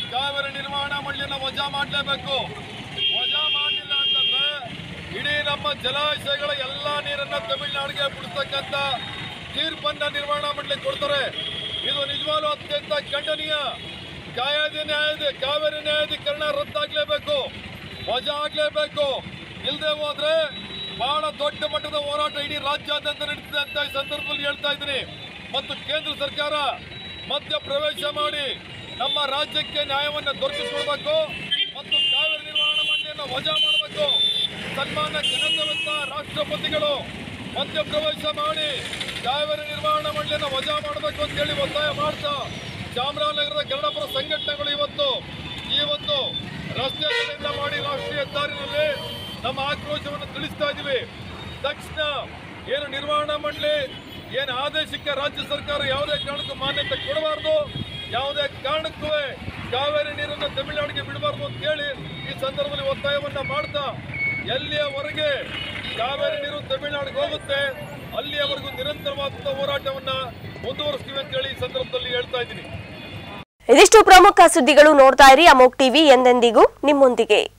ಕಾವೇರಿ ನಿರ್ವಹಣಾ ಮಂಡಳಿಯನ್ನ ವಜಾ ಮಾಡಲೇಬೇಕು. ವಜಾ ಮಾಡಲಿಲ್ಲ ಅಂತಂದ್ರೆ ಇಡೀ ನಮ್ಮ ಜಲಾಶಯಗಳ ಎಲ್ಲಾ ನೀರನ್ನ ತಮಿಳುನಾಡಿಗೆ ಬಿಡಿಸ್ತಕ್ಕಂಥ ತೀರ್ಪನ್ನ ನಿರ್ವಹಣಾ ಮಂಡಳಿ ಕೊಡ್ತಾರೆ. ಇದು ನಿಜವಾಗ್ಲೂ ಅತ್ಯಂತ ಖಂಡನೀಯ. ಕಾಯ್ದೆ ನ್ಯಾಯ ಕಾವೇರಿ ನ್ಯಾಯಾಧೀಕರಣ ರದ್ದಾಗಲೇಬೇಕು, ವಜಾ ಆಗಲೇಬೇಕು. ಇಲ್ಲದೆ ಹೋದ್ರೆ ಬಹಳ ದೊಡ್ಡ ಮಟ್ಟದ ಹೋರಾಟ ಇಡೀ ರಾಜ್ಯಾದ್ಯಂತ ನಡೀತಿದೆ ಅಂತ ಈ ಸಂದರ್ಭದಲ್ಲಿ ಹೇಳ್ತಾ ಇದ್ದೀನಿ. ಮತ್ತು ಕೇಂದ್ರ ಸರ್ಕಾರ ಮಧ್ಯ ಪ್ರವೇಶ ಮಾಡಿ ನಮ್ಮ ರಾಜ್ಯಕ್ಕೆ ನ್ಯಾಯವನ್ನು ದೊರಕಿಸಿಕೊಡ್ಬೇಕು ಮತ್ತು ಕಾವೇರಿ ನಿರ್ವಹಣಾ ಮಂಡಳಿಯನ್ನು ವಜಾ ಮಾಡಬೇಕು. ಸನ್ಮಾನ್ಯ ಘನತೆವೆತ್ತ ರಾಷ್ಟ್ರಪತಿಗಳು ಮಧ್ಯ ಪ್ರವೇಶ ಮಾಡಿ ಕಾವೇರಿ ನಿರ್ವಹಣಾ ಮಂಡಳಿಯನ್ನು ವಜಾ ಮಾಡಬೇಕು ಅಂತ ಹೇಳಿ ಒತ್ತಾಯ ಮಾಡ್ತಾ ಚಾಮರಾಜನಗರದ ಕನ್ನಡಪರ ಸಂಘಟನೆಗಳು ಇವತ್ತು ಈ ಒಂದು ರಸ್ತೆ ತಡೆಯಿಂದ ಮಾಡಿ ರಾಷ್ಟ್ರೀಯ ಹೆದ್ದಾರಿನಲ್ಲಿ ನಮ್ಮ ಆಕ್ರೋಶವನ್ನು ತಿಳಿಸ್ತಾ ಇದ್ದೀವಿ. ತಕ್ಷಣ ಏನು ನಿರ್ವಹಣಾ ಮಂಡಳಿ ಏನು ಆದೇಶಕ್ಕೆ ರಾಜ್ಯ ಸರ್ಕಾರ ಯಾವುದೇ ಕಾರಣಕ್ಕೂ ಮಾನ್ಯತೆ ಕೊಡಬಾರ್ದು, ಯಾವುದೇ ಕಾರಣಕ್ಕೂ ಕಾವೇರಿ ನೀರನ್ನು ತಮಿಳುನಾಡಿಗೆ ಬಿಡಬಾರ್ದು ಅಂತ ಹೇಳಿ ಈ ಸಂದರ್ಭದಲ್ಲಿ ಒತ್ತಾಯವನ್ನ ಮಾಡ್ತಾ ಎಲ್ಲಿಯವರೆಗೆ ಕಾವೇರಿ ನೀರು ತಮಿಳುನಾಡಿಗೆ ಹೋಗುತ್ತೆ ಅಲ್ಲಿಯವರೆಗೂ ನಿರಂತರವಾದ ಹೋರಾಟವನ್ನ ಮುಂದುವರಿಸ್ತೀವಿ ಅಂತ ಹೇಳಿ ಈ ಸಂದರ್ಭದಲ್ಲಿ ಹೇಳ್ತಾ ಇದ್ದೀನಿ. ಇದಿಷ್ಟು ಪ್ರಮುಖ ಸುದ್ದಿಗಳು. ನೋಡ್ತಾ ಇರಿ ಅಮೋಕ್ ಟಿವಿ, ಎಂದೆಂದಿಗೂ ನಿಮ್ಮೊಂದಿಗೆ.